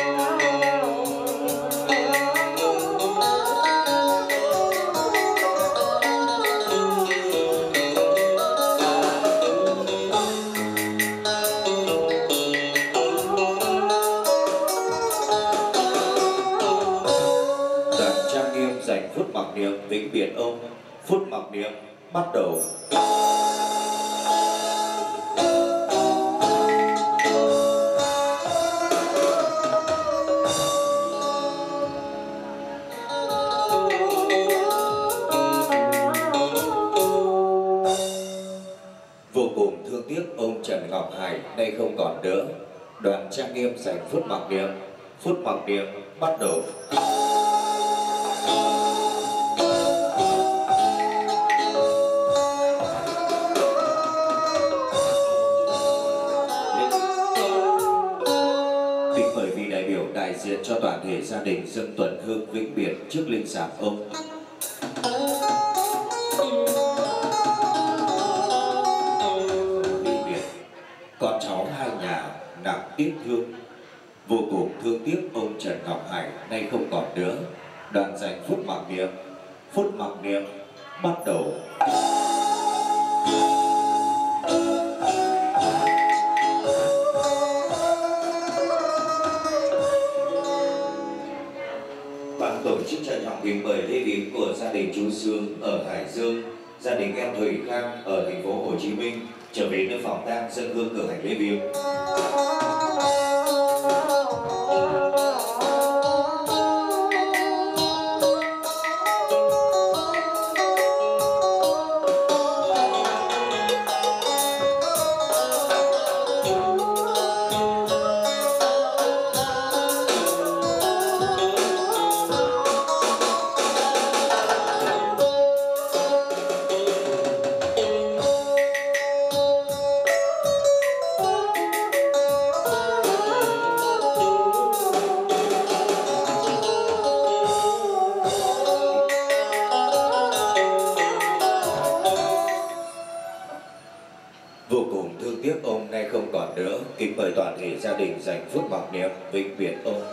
Speaker 9: Phút mặc niệm vĩnh biệt ông. Phút mặc niệm bắt đầu. Vô cùng thương tiếc ông Trần Ngọc Hải nay không còn nữa. Đoàn trang nghiêm dành phút mặc niệm. Phút mặc niệm bắt đầu. Đại diện cho toàn thể gia đình dâng tuần hương vĩnh biệt trước linh sản ông. Ly biệt con cháu hai nhà nặng tiếc thương. Vô cùng thương tiếc ông Trần Ngọc Hải nay không còn nữa. Đoàn dành phút mặc niệm. Phút mặc niệm bắt đầu. Tổ chức trân trọng kính mời lễ viếng của gia đình chú Sương ở Hải Dương, gia đình em Thủy Khang ở thành phố Hồ Chí Minh trở về nơi phòng tang dâng hương cử hành lễ viếng. Kính mời toàn thể gia đình dành phút mặc niệm vĩnh biệt ông.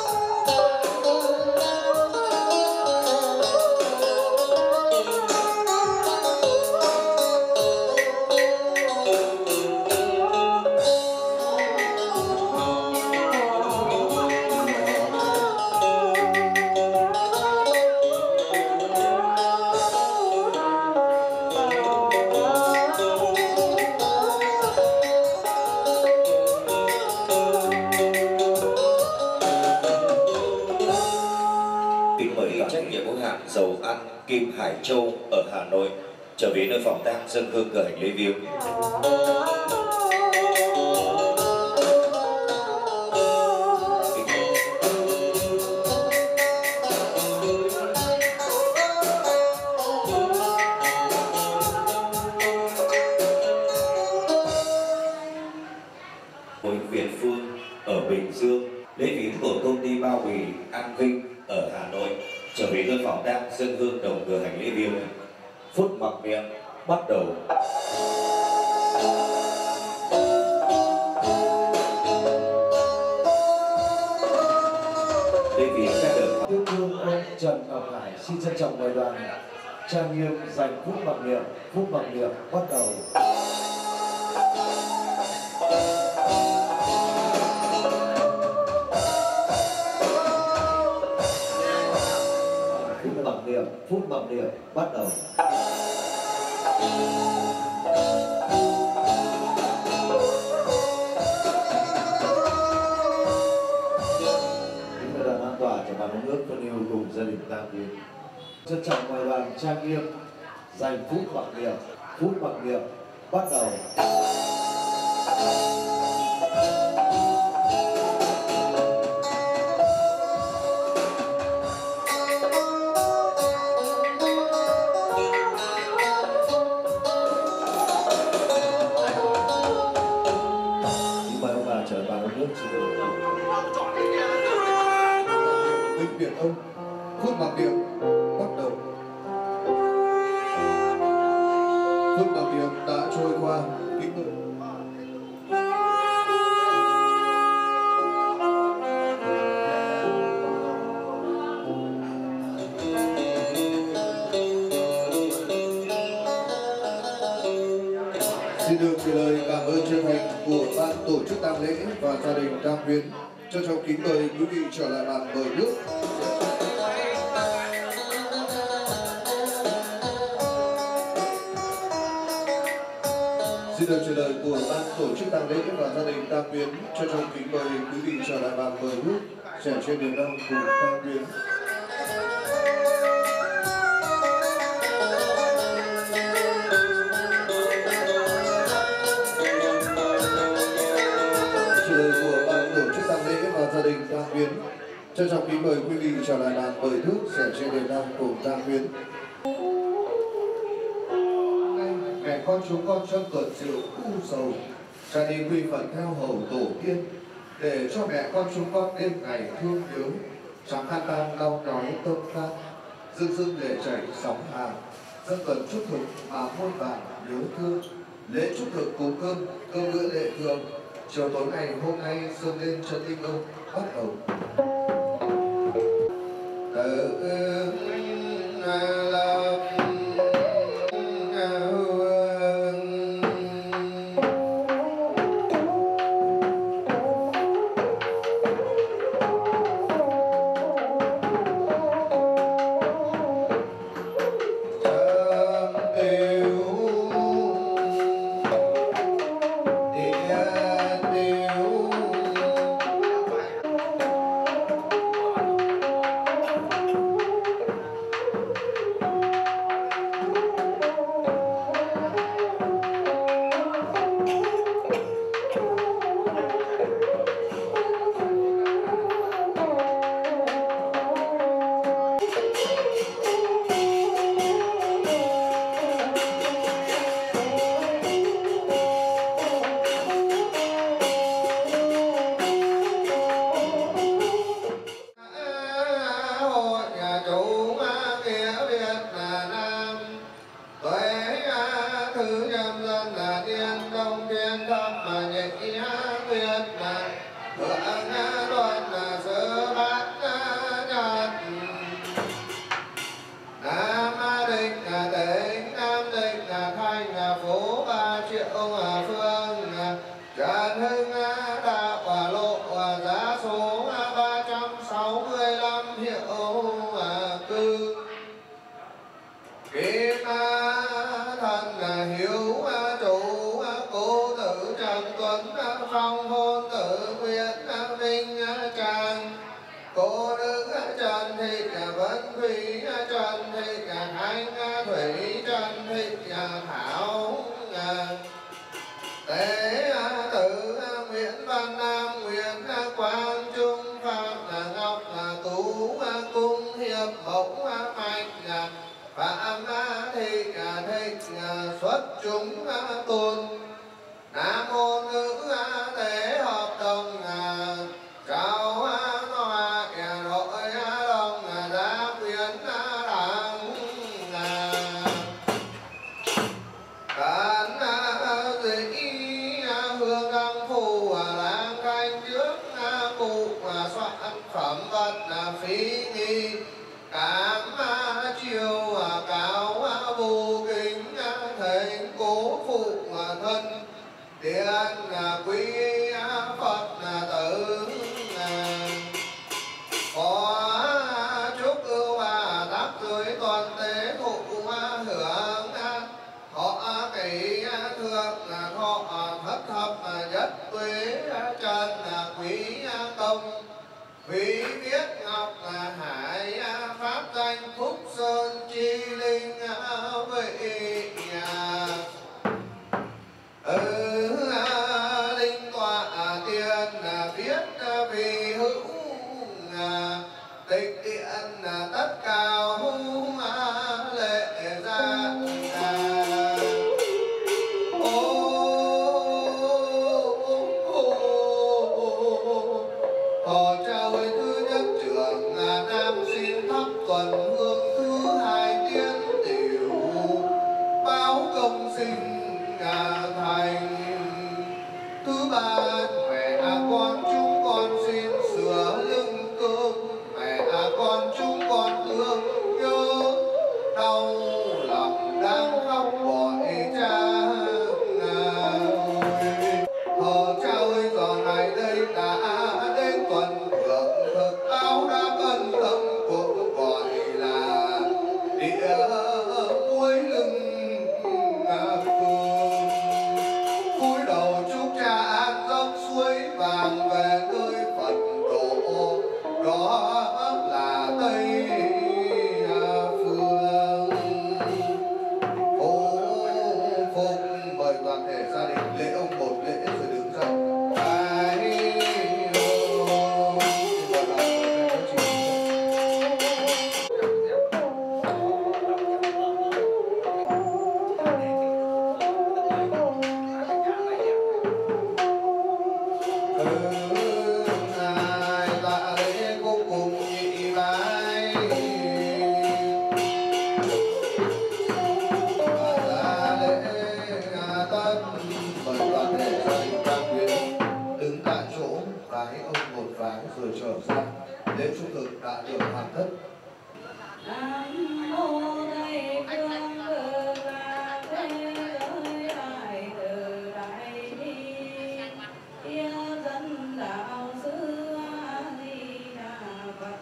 Speaker 9: Dầu ăn Kim Hải Châu ở Hà Nội trở về nơi phòng tang dâng hương cử hành lễ viếng. Hội Việt Phương ở Bình Dương lễ viếng của của công ty bao bì An Vinh ở Hà Nội trở về nơi phòng đang dâng hương đồng cờ hành lễ viếng. Phút mặc niệm bắt đầu. Đây vì các đợt
Speaker 11: Yêu thương ông Trần Ngọc Hải xin trân trọng mời đoàn trang nghiêm dành phút mặc niệm. Phút mặc niệm bắt đầu. Phút mặc niệm bắt đầu. Kính mời đoàn an tọa cho ban nước thân yêu cùng gia đình tang viếng. Trân trọng mời đoàn trang nghiêm dành phút mặc niệm. Phút mặc niệm bắt đầu.
Speaker 8: Vinh biệt ông. Phút mặc niệm bắt đầu. Phút mặc niệm đã trôi qua. Kính mời. Xin được gửi lời cảm ơn chân thành của ban tổ chức tang lễ và gia đình tang viếng. Trân trọng kính mời quý vị trở lại bàn mời nước. Xin được trả lời của ban tổ chức tang lễ và gia đình tang viếng. Trân trọng kính mời quý vị trở lại bàn mời nước, sẻ chia niềm đau cùng tang viếng. Gia đình tang viếng. Trân trọng kính mời quý vị trở lại bàn mời nước, sẻ chia niềm đau cùng tang viếng. Mẹ con chúng con trong tuần rượu u sầu, cha đi quy phận theo hầu tổ tiên, để cho mẹ con chúng con đêm ngày thương nhớ, chẳng khan tan đau nói tâm can, dưng dưng lệ chảy sóng hàng, dân cần chúc thực mà muôn vàn nhớ thương, lễ chúc thực cúng cơm bữa lệ thường. Chiều tối ngày hôm nay dâng lên chân linh ông bắt đầu.
Speaker 5: Nam mô nữ tế hợp đồng chào
Speaker 4: vật phi nghi cảm chiều cao vô kính thành cố phụ thân điện quý Phật tử có chúc ưu tác dưới toàn tế thụ hưởng họ kỳ thượng thọ thất thập nhất tuế trần quý công quý viết ngọc hải pháp danh phúc sơn chi linh vị linh tọa tiền viết vì hữu tịch điện tất cao lệ ra họ trao thứ nhất trưởng nam xin thắp tuần hương thứ hai tiên tiểu báo công sinh thành thứ ba mẹ con chúng con xin sửa lưng cơm mẹ con chúng con thương nhớ đau lòng đang khóc gọi cha họ trao ơi giờ này đây đã đến tuần thượng thực áo đã cân tâm cũng gọi là địa cuối lưng phương cúi đầu chúc cha an giấc suối vàng về nơi Phật độ đó là Tây Phương. Ô phúc mời toàn thể gia đình lễ ông một lễ rồi đứng dậy. Rồi trở ra lễ trung thực đã được hoàn tất.
Speaker 12: Nam mô Tây phương cực lạc thế giới đại từ đại bi kia dân đạo sư A Di Đà Phật.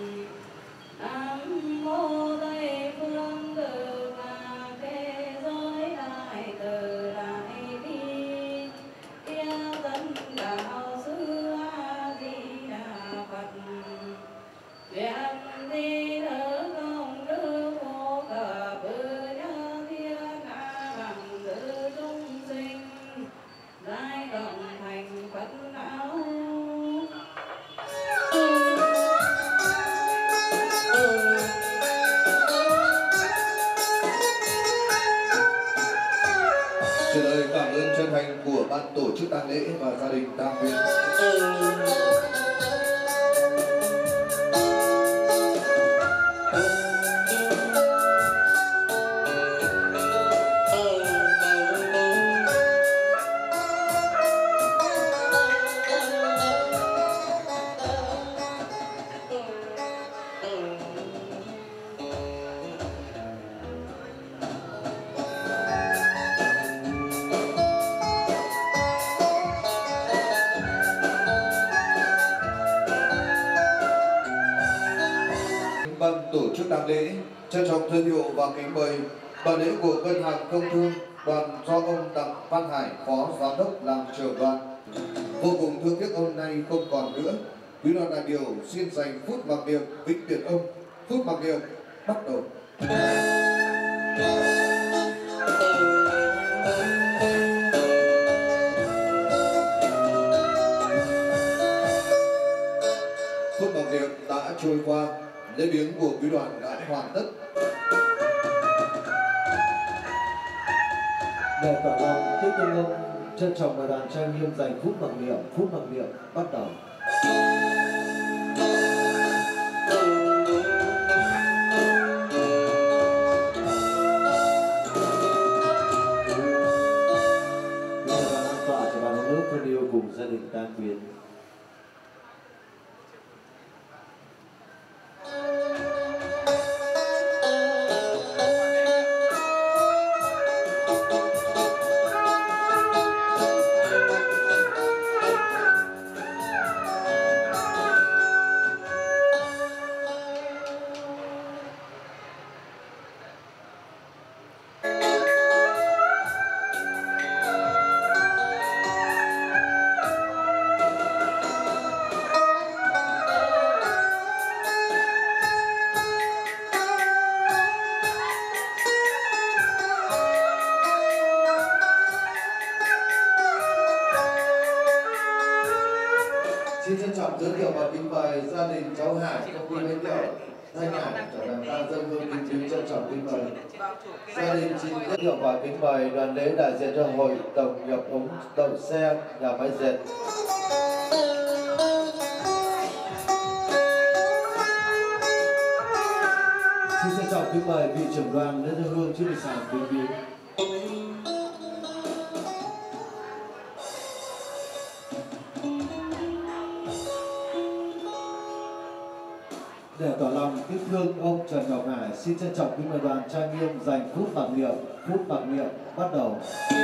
Speaker 12: Nam mô Tây phương cực lạc thế giới đại từ đại bi kia dân đạo sư A Di Đà Phật. Nguyện đi thở công đức vô cờ bự nhân thiên hạ bằng sự chúng sinh giải cộng thành Phật đạo.
Speaker 11: Trả lời cảm ơn chân thành của ban tổ chức tang lễ và gia đình tang viên. Ban tổ chức tang lễ trân trọng giới thiệu và kính mời đoàn lễ của Ngân hàng Công thương, đoàn do ông Đặng Văn Hải, phó giám đốc làm trưởng đoàn. Vô cùng thương tiếc hôm nay không còn nữa. Quý đoàn đại biểu xin dành phút mặc niệm vĩnh biệt ông. Phút mặc niệm bắt đầu. Phút mặc niệm đã trôi qua, lễ viếng của quý đoàn đã hoàn tất.
Speaker 13: Để tỏ lòng tiếc thương ông, trân trọng mời đoàn trang nghiêm dành phút mặc niệm. Phút mặc niệm bắt đầu. Tọa cho ban nước thân yêu cùng gia đình tang quyến.
Speaker 8: giới thiệu và kính mời gia đình cháu Hải, công ty bánh kẹo Thanh Hải trở làm ta dân hương kính viếng trân trọng kính mời. Gia đình xin giới thiệu và kính mời đoàn lễ đại diện cho hội tổng nhập ống đậu xe nhà máy dệt. Xin trân trọng kính mời vị trưởng đoàn lễ dân hương trước lịch sản kính viếng. Để tỏ lòng tiếc thương ông Trần Ngọc Hải, xin trân trọng kính mời đoàn trang nghiêm dành phút mặc niệm bắt đầu.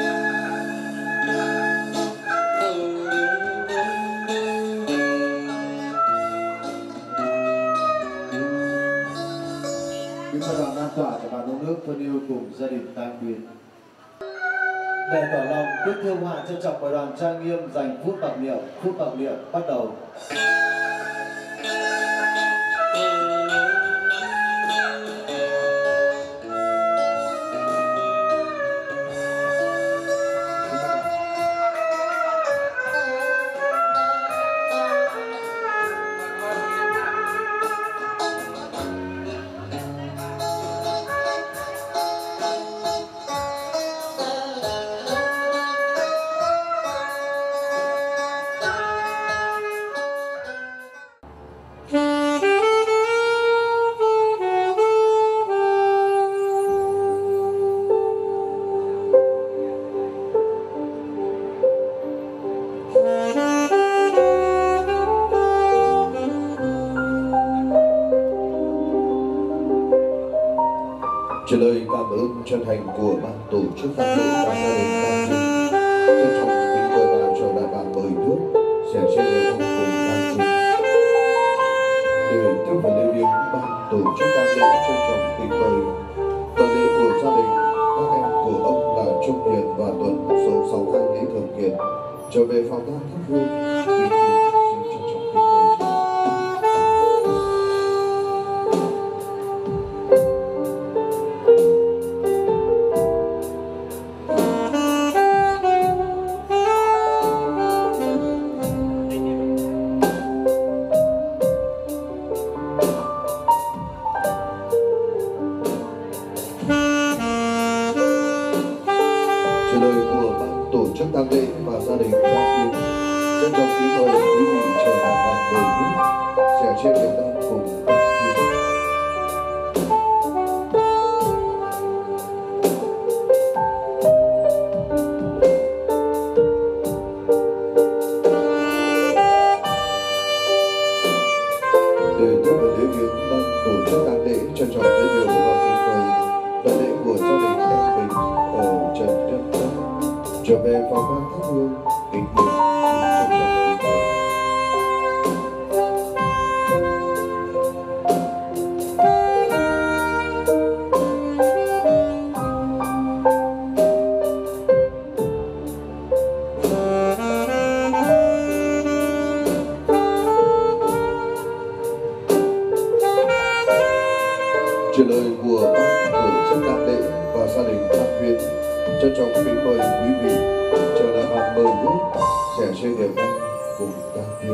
Speaker 8: Kính mời đoàn lan tỏa cho bàn uống nước thân yêu cùng gia đình tang quyến. Để tỏ lòng tiếc thương Hải, trân trọng mời đoàn trang nghiêm dành phút mặc niệm bắt đầu.
Speaker 11: Trả lời cảm ơn chân thành của ban tổ chức tang lễ và gia đình tang quyến, trân trọng kính mời bà trở lại bàn mời nước, sẻ chia với ông cùng tang quyến. Để tiếp phần lễ viếng, ban tổ chức tang lễ trân trọng kính mời đoàn lễ của gia đình các em của ông là Trung Hiền và Tuấn, số 62 Lý Thường Kiệt trở về phòng tang thắp hương. Tang lễ và gia đình tang quyến trân trọng kính mời quý vị trở lại bàn mời nước, sẻ chia niềm đau cùng tang quyến. Để tiếp phần lễ viếng, ban tổ chức tang lễ trân trọng giới thiệu và kính mời đoàn lễ của gia đình em Bình ở Trần Nhân Tông trở về phòng tang thắp hương. Kính mời, xin trân trọng kính mời. Trả lời của ban tổ chức tang lễ và gia đình tang quyến, trân trọng kính mời quý vị trở lại bàn mời nước, sẻ chia niềm đau cùng tang quyến.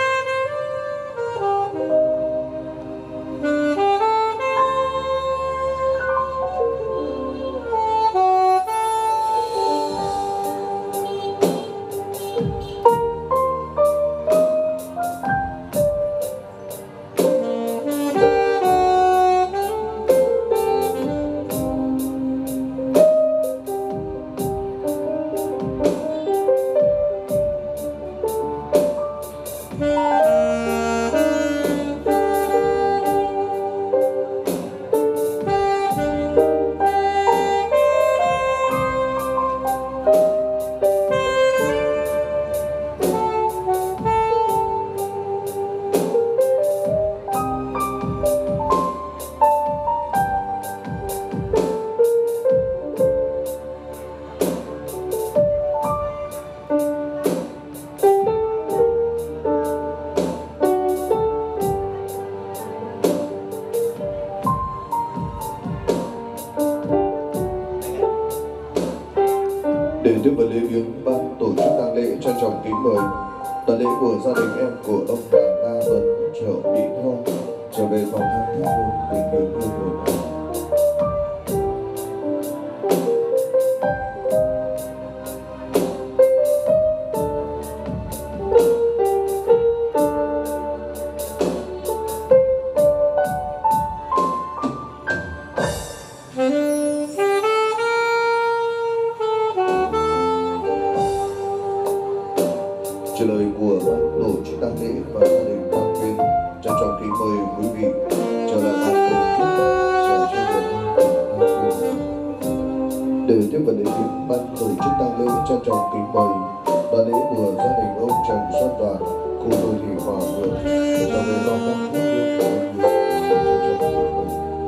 Speaker 11: Để tiếp phần lễ viếng, ban tổ chức tang lễ trân trọng kính mời đoàn lễ của gia đình em của ông
Speaker 8: Tuấn chở Mỹ Thoa trở về phòng thang tháp hôn tình yêu thương hồn hậu. Trả lời của ban tổ chức tang lễ và gia đình Tăng Quyên trân trọng kính mời quý vị trở lại ban tổ chức dành cho người thân Tăng Quyên. Để tiếp vật lễ viếng, ban tổ chức tang lễ trân trọng kính mời đoàn lễ của gia đình ông Trần Xuân Đoàn, khu đô thị Hòa Vượng trở về vào các quốc hương của ông trân trọng kính mời.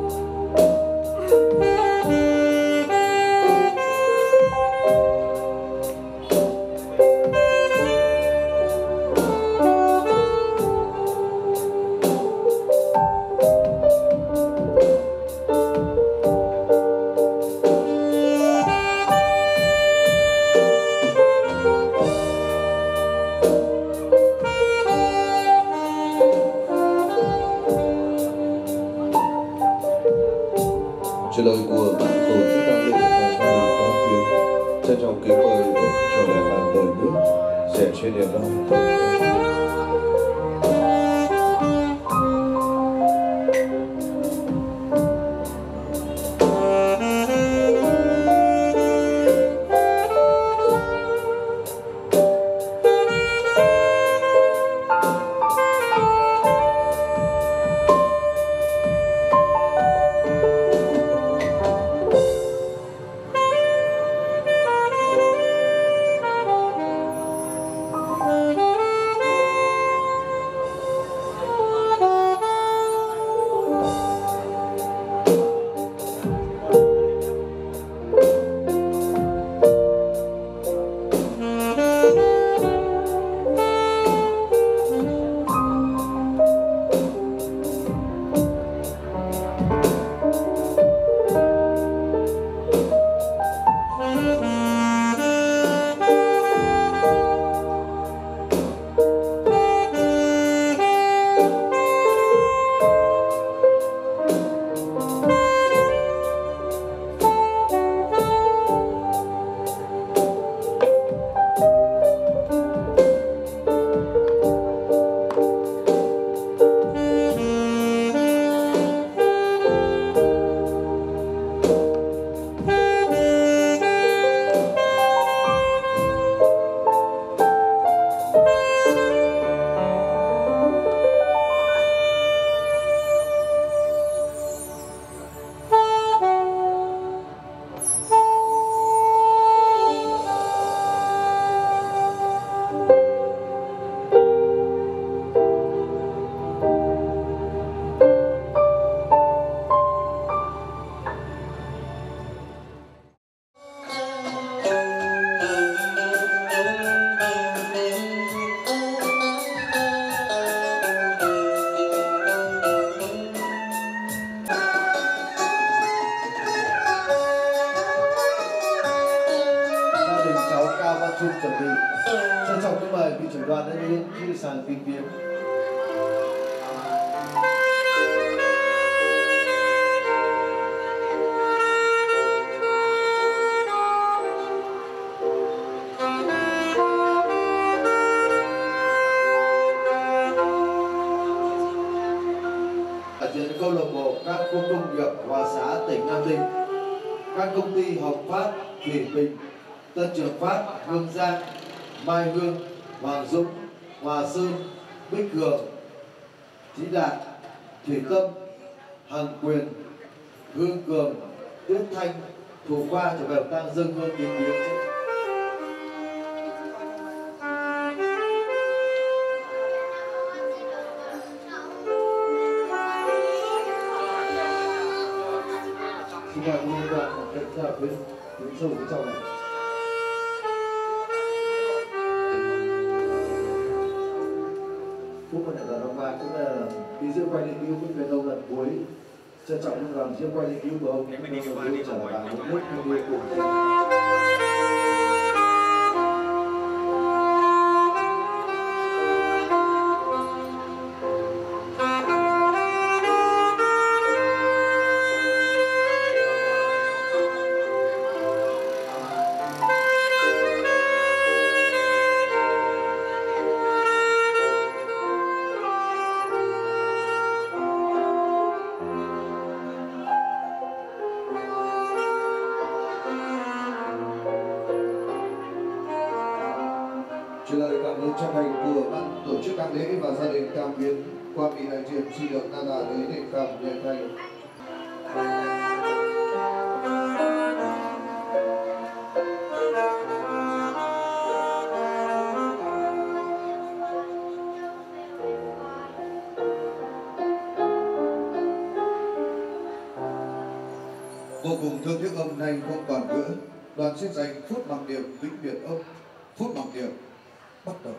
Speaker 8: Trả lời của ban tổ chức tang lễ và gia đình Tăng Quyên trân trọng kính mời ông trở lại bàn đời nước sẽ chia đèn đom tổng
Speaker 13: chuẩn bị. Trân trọng kính mời vị trưởng đoàn đã đến khi sàn kính viếng. Diện câu lạc bộ các khu công nghiệp Hòa Xá tỉnh Nam Định, các công ty Hồng Phát, Thủy Bình, Tân Trường Phát, Hương Giang, Mai Hương, Hoàng Dũng, Hòa Sơn, Bích Hường, Chí Đạt, Thủy Tâm, Hằng Quyền, Hương Cường, Tuyết Thanh, Thủ Khoa trở về tang dâng hương kính viếng. Xin mời Hương Đoàn và Tân Gia Quyến đứng sâu phía trong này. Phúc và Đại đoàn Hoa cũng là đi giữa quay liên cứu với Việt Đông lần cuối. Trân trọng những đoàn giữa quay liên cứu của ông trở lại bàn một nước như yêu của
Speaker 11: chân thành của ban tổ chức tang lễ và gia đình Tam Biến qua vị đại diện xin được đa tạ tới để cảm nhận thành. Vô cùng thương tiếc ông nay không còn nữa, đoàn xin dành phút mặc niệm vĩnh biệt ông. Phút mặc niệm bắt đầu.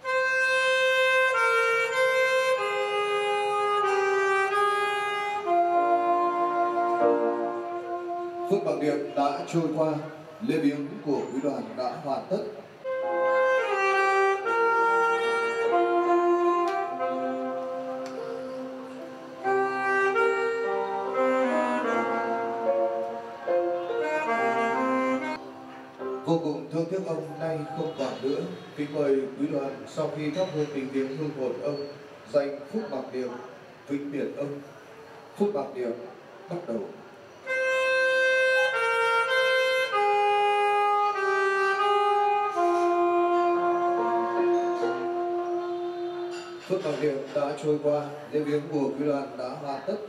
Speaker 11: Phút mặc niệm đã trôi qua, lễ viếng của quý đoàn đã hoàn tất. Vô cùng thương tiếc ông nay không còn nữa, kính mời quý đoàn sau khi thắp hương kính viếng hương hồn ông dành phút mặc niệm vĩnh biệt ông. Phút mặc niệm bắt đầu. Phút mặc niệm đã trôi qua, lễ viếng của quý đoàn đã hoàn tất.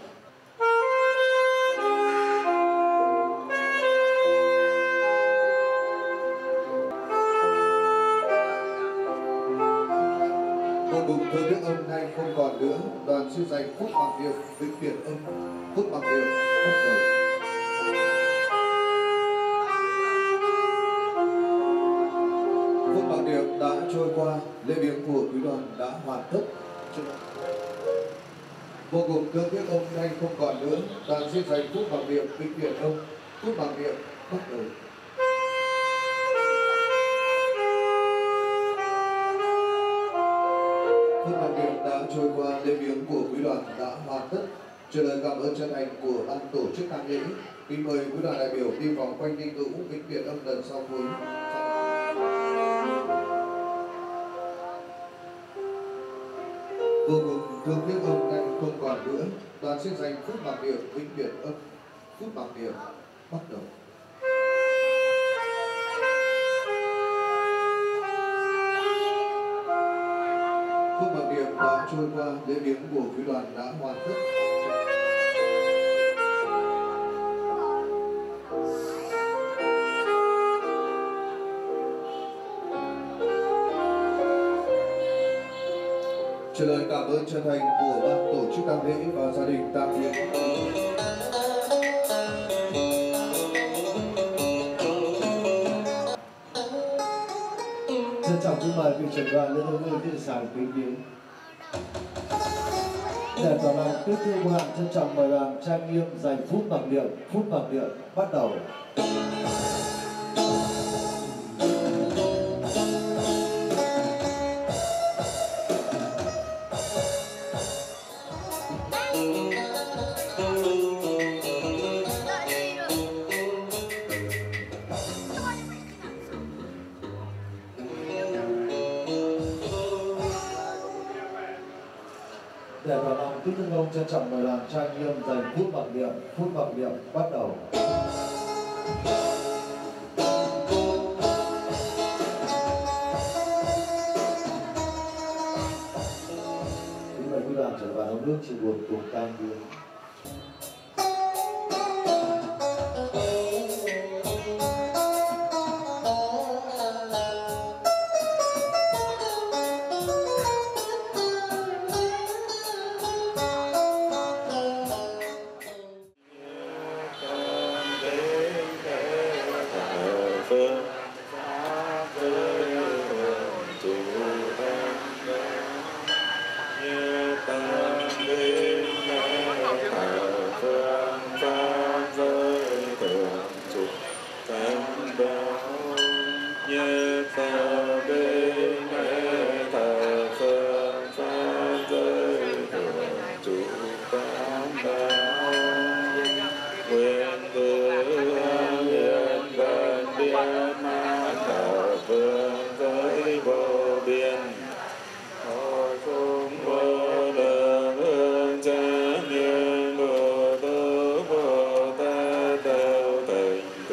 Speaker 11: Vô cùng thương tiếc ông nay không còn nữa, đoàn xin dành phút mặc niệm vĩnh biệt ông. Phút mặc niệm bắt đầu. Phút mặc niệm đã trôi qua, lễ viếng của quý đoàn đã hoàn tất. Vô cùng thương tiếc ông nay không còn nữa, đoàn xin dành phút mặc niệm vĩnh biệt ông. Phút mặc niệm bắt đầu. Phút mặc niệm đã trôi qua, lễ viếng của quý đoàn đã hoàn tất. Chờ lời cảm ơn chân thành của ban tổ chức tang lễ, kính mời quý đoàn đại biểu đi vòng quanh linh cữu vĩnh biệt ông lần sau cuối. Vô cùng thương tiếc ông nay không còn nữa, đoàn xin dành phút mặc niệm vĩnh biệt ông. Phút mặc niệm bắt đầu. Phút mặc niệm đã trôi qua, lễ viếng của quý đoàn đã hoàn tất. Trả lời cảm ơn chân thành của ban tổ chức tang lễ và gia đình Tam Biến.
Speaker 13: Trân trọng kính mời vị trưởng đoàn lên hương thiên sản kính viếng. Để tỏ lòng tiếc thương vô hạn, trân trọng mời đoàn trang nghiêm dành phút mặc niệm. Phút mặc niệm bắt đầu. Để tỏ lòng tiếc thương ông, trân trọng mời đoàn trang nghiêm dành phút mặc niệm. Phút mặc niệm bắt đầu. Kính mời quý đoàn trở vào ống nước chia buồn cùng tang viếng.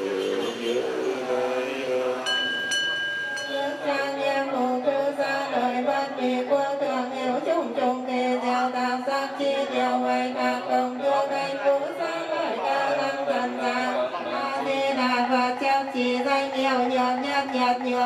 Speaker 12: Trang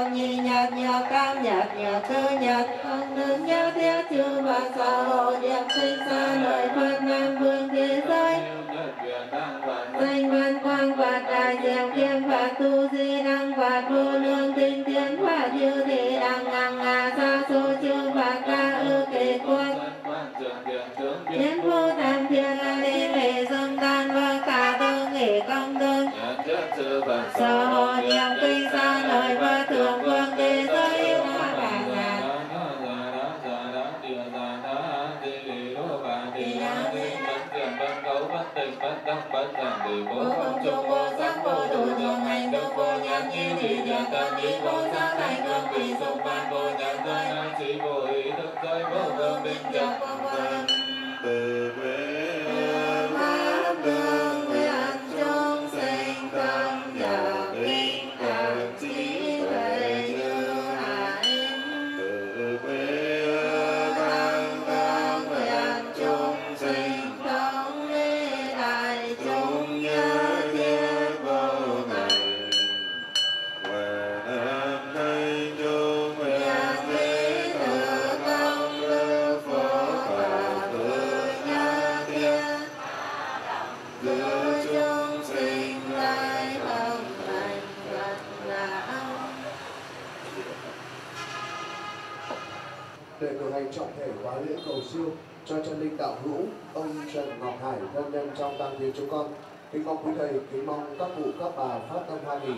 Speaker 12: con nhi nhật nhật tam nhật nhật tư nhật không đứng nhớ thiết chư và xã hội điệp sinh xa lời Phật Nam Vương thế giới danh văn quang Phật đại diệu kiêm Phật tu di đăng Phật vô lượng tinh tiến Phật như thị đăng ngăng ngà sa số chư Phật ca ư kỳ quân Yến vô tam thiên la ni về dương tan vơ cả tư nghỉ công tương sở hộ niệm kinh xa lời và thường phương thế giới yêu hoa bản ngàn vô không chung vô sắc vô đủ thường hành đức vô nhân nhi thị địa tân ý vô sắc thành hương vị xung quanh vô nhân giới chỉ vô ý thức giới vô vương bình diệu vô vương từ pháp đường nguyện chúng sinh tâm nhờ kinh càng trí huệ như hải từ pháp đường nguyện chúng sinh thống lý đại chúng nhớ thiết vô ngại nguyện nay chung nguyện thế tự công đức phổ Phật tự nhớ thiết giữ chúng sinh lai hồng thành Phật đạo.
Speaker 8: Để cử hành trọng thể khóa lễ cầu siêu cho chân linh đạo hữu ông Trần Ngọc Hải, thân nhân trong tăng thiên chúng con, kính mong quý thầy, kính mong các cụ các bà phát tâm hoan hỷ.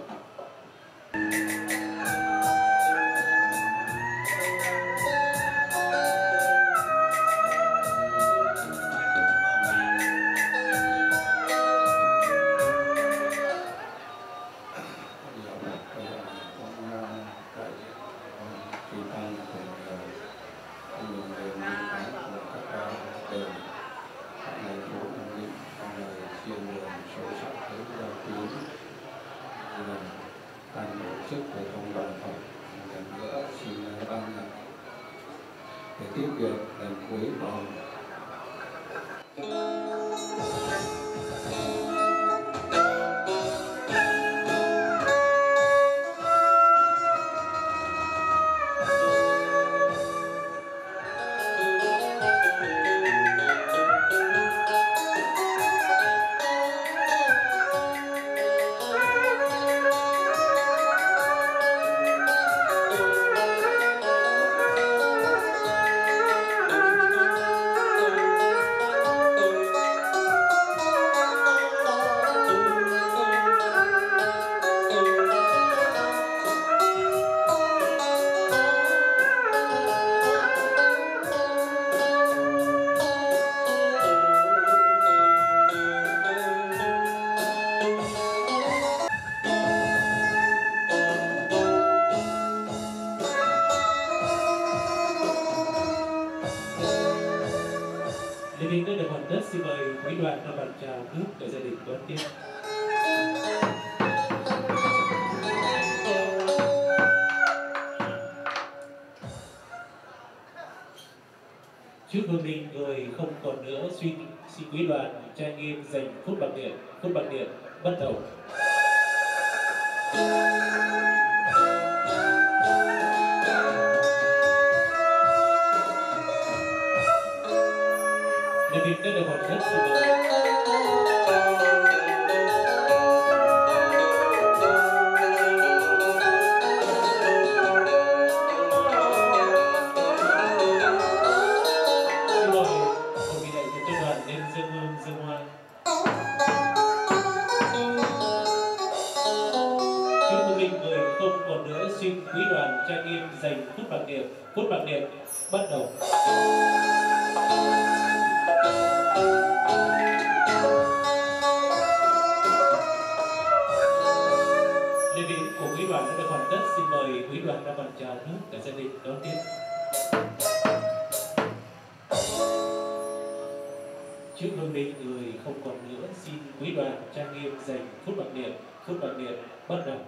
Speaker 14: Chức về công đoàn Phật lần nữa xin ban nhạc để tiếp việc lần cuối vào
Speaker 15: Lễ viếng đã được hoàn tất, xin mời quý đoàn ra bàn chào nước để gia đình đón tiếp. Trước hương linh người không còn nữa, xin quý đoàn trang nghiêm dành phút bằng niệm bắt đầu. Lễ viếng đã được hoàn tất, xin mời. Xin quý đoàn trang nghiêm dành phút bằng niệm bắt đầu. Lễ viếng của quý đoàn đã được hoàn tất, xin mời quý đoàn ra bàn chào nước để gia đình đón tiếp. Trước hương linh người không còn nữa, xin quý đoàn trang nghiêm dành phút bằng niệm bắt đầu.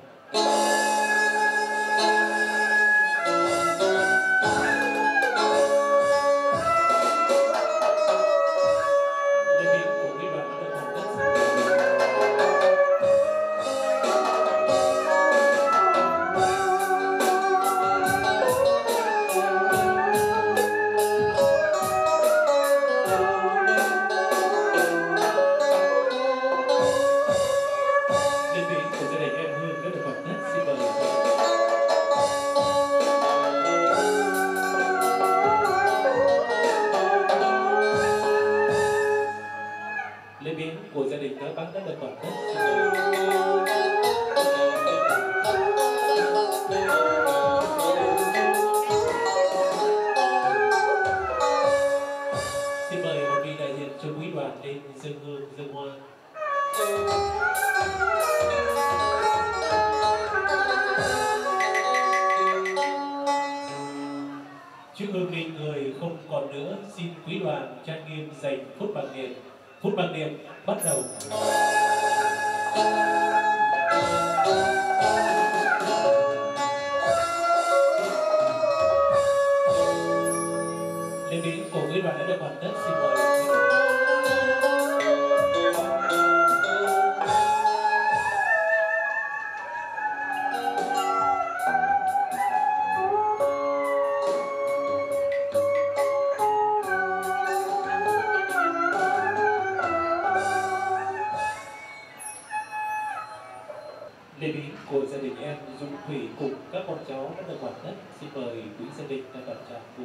Speaker 15: Lễ viếng của gia đình các bác đã được hoàn tất. Xin mời một vị đại diện cho quý đoàn lên dâng hương dâng hoa. Trước hương linh người không còn nữa, xin quý đoàn trang nghiêm dành phút mặc niệm. Phút mặc niệm bắt đầu. Lễ viếng của quý đoàn đã được hoàn tất. Xin mời. Lễ viếng của gia đình em Dung Thủy cùng các con cháu đã được hoàn tất. Xin mời quý gia đình ta cẩn trọng cùng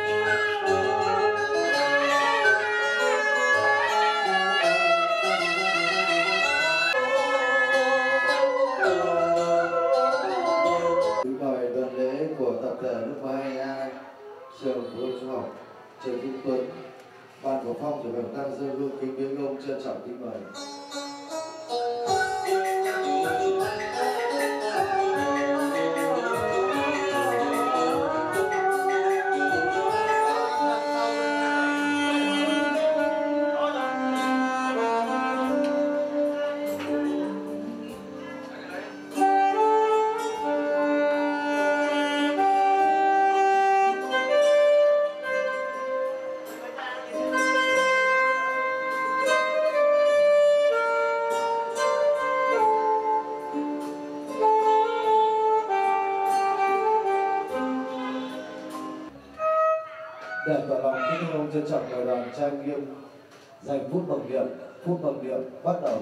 Speaker 13: Kính mời đoàn lễ của tập thể lớp 2A trường phổ thông trung học Trần Kim Tuấn, ban của phong trưởng đoàn tăng dân hương kính viếng ông trân trọng kính mời. Để tỏ lòng kính ông trân trọng mời đoàn trang nghiêm dành phút mặc niệm. Phút mặc niệm bắt đầu.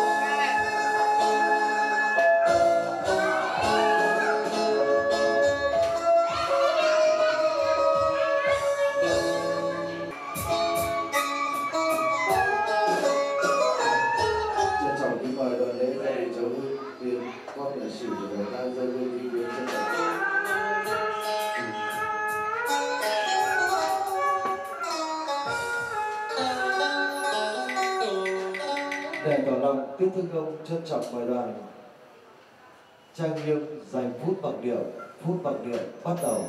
Speaker 13: Trân trọng kính mời đoàn lễ gia đình cháu Hương con nghệ sĩ của người ta dân hương đi viếng trân trọng. Để tỏ lòng tiếc thương ông trân trọng mời đoàn trang nghiêm dành phút mặc niệm. Phút mặc niệm bắt đầu.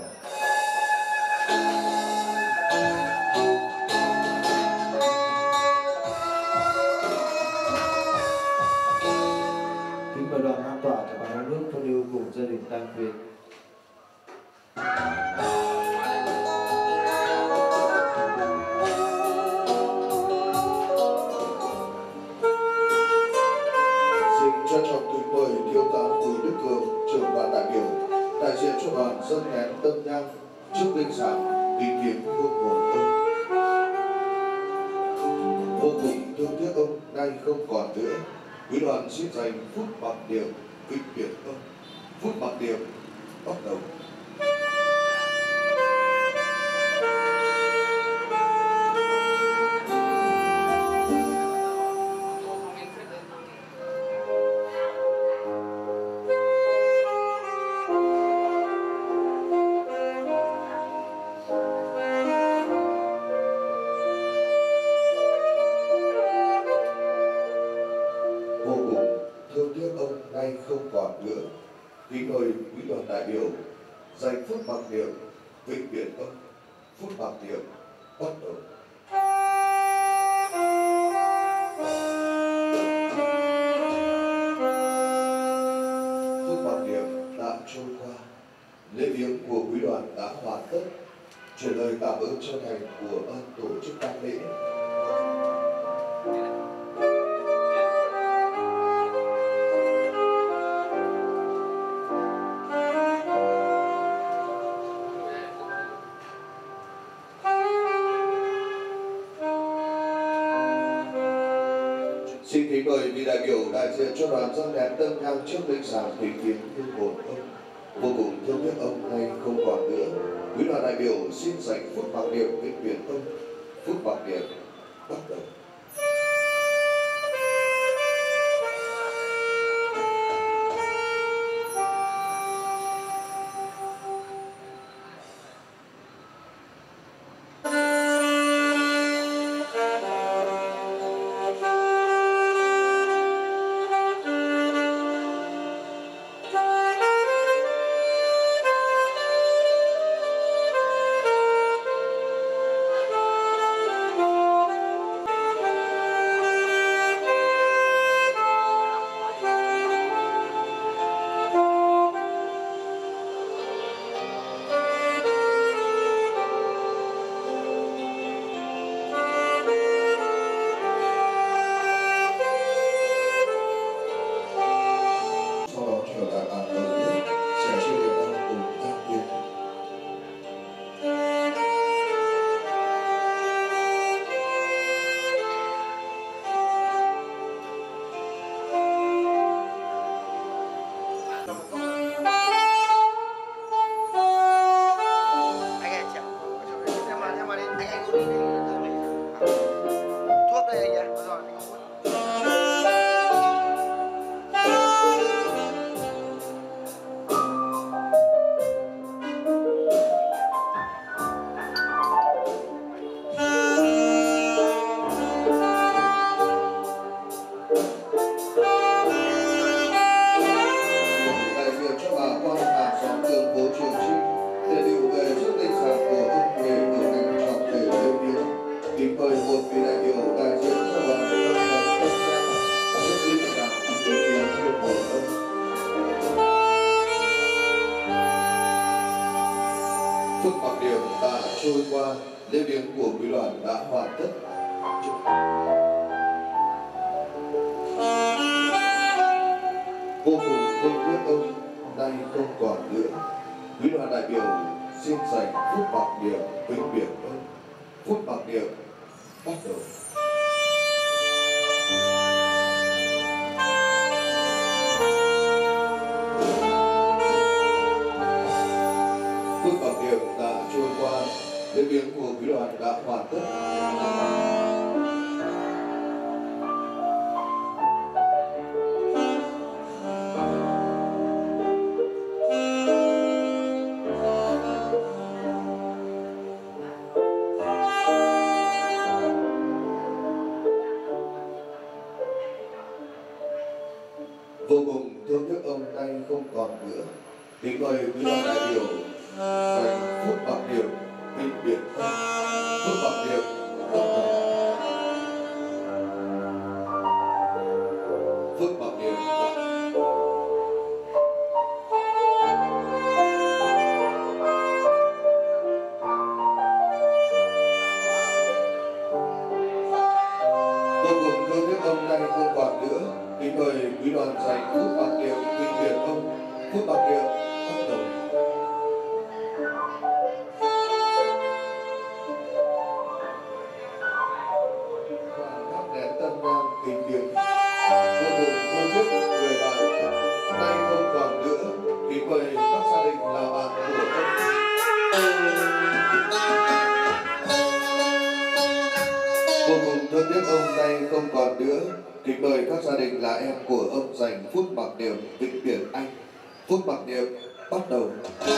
Speaker 13: Kính mời đoàn an tọa của bàn áo nước thân yêu cùng gia đình tang quyến.
Speaker 8: Trân trọng kính mời thiếu tá Bùi Đức Cường, trưởng đoàn đại biểu, đại diện cho đoàn dâng nén tâm nhang trước linh sản tìm kiếm hương hồn ông. Vô cùng thương tiếc ông nay không còn nữa, quý đoàn xin dành phút mặc niệm vĩnh viễn ông. Phút mặc niệm bắt đầu. Vô cùng thương tiếc ông nay không còn nữa, kính mời quý đoàn đại biểu dành phút mặc niệm vĩnh viễn ông. Phút mặc niệm bắt đầu. Phút mặc niệm đã trôi qua, lễ viếng của quý đoàn đã hoàn tất. Chuyển lời cảm ơn chân thành của ban tổ chức tang lễ. Xin kính mời vị đại biểu đại diện cho đoàn dâng nén tâm nhang trước linh sản tìm kiếm hương hồn ông. Vô cùng thương tiếc ông nay không còn nữa, quý đoàn đại biểu xin dành phút mặc niệm vĩnh viễn ông. Phút mặc niệm bắt đầu. xin dành phút mặc niệm vĩnh biệt ơn. Phút mặc niệm bắt đầu. Phút mặc niệm đã trôi qua, lễ viếng của quý đoàn đã hoàn tất. Vô cùng thương tiếc ông nay không còn nữa. Kính mời quý đoàn đại biểu dành phút mặc niệm vĩnh biệt ơn. Phút mặc niệm bắt đầu. Phút mặc niệm vô cùng thương tiếc ông nay không còn nữa. Kính mời quý đoàn dành phút mặc niệm vĩnh biệt ông. Phút mặc niệm bắt đầu. Thắp nén tâm nhang kính viếng. Vô cùng thương tiếc người bạn nay không còn nữa. Kính mời các gia đình là bạn của ông. Vô cùng thương tiếc ông nay không còn nữa. Kính mời các gia đình là em của ông dành phút mặc niệm vĩnh biệt anh. Phút mặc niệm bắt đầu.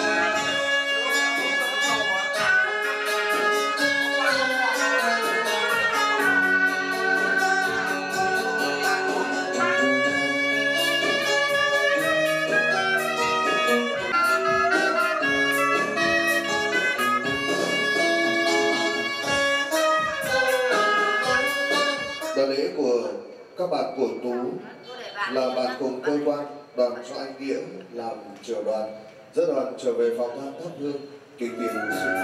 Speaker 8: Đại lễ của các bạn của Tú là bạn cùng cơ quan, đoàn do anh Nghĩa làm trưởng đoàn, dẫn đoàn trở về phòng tang thắp hương kính viếng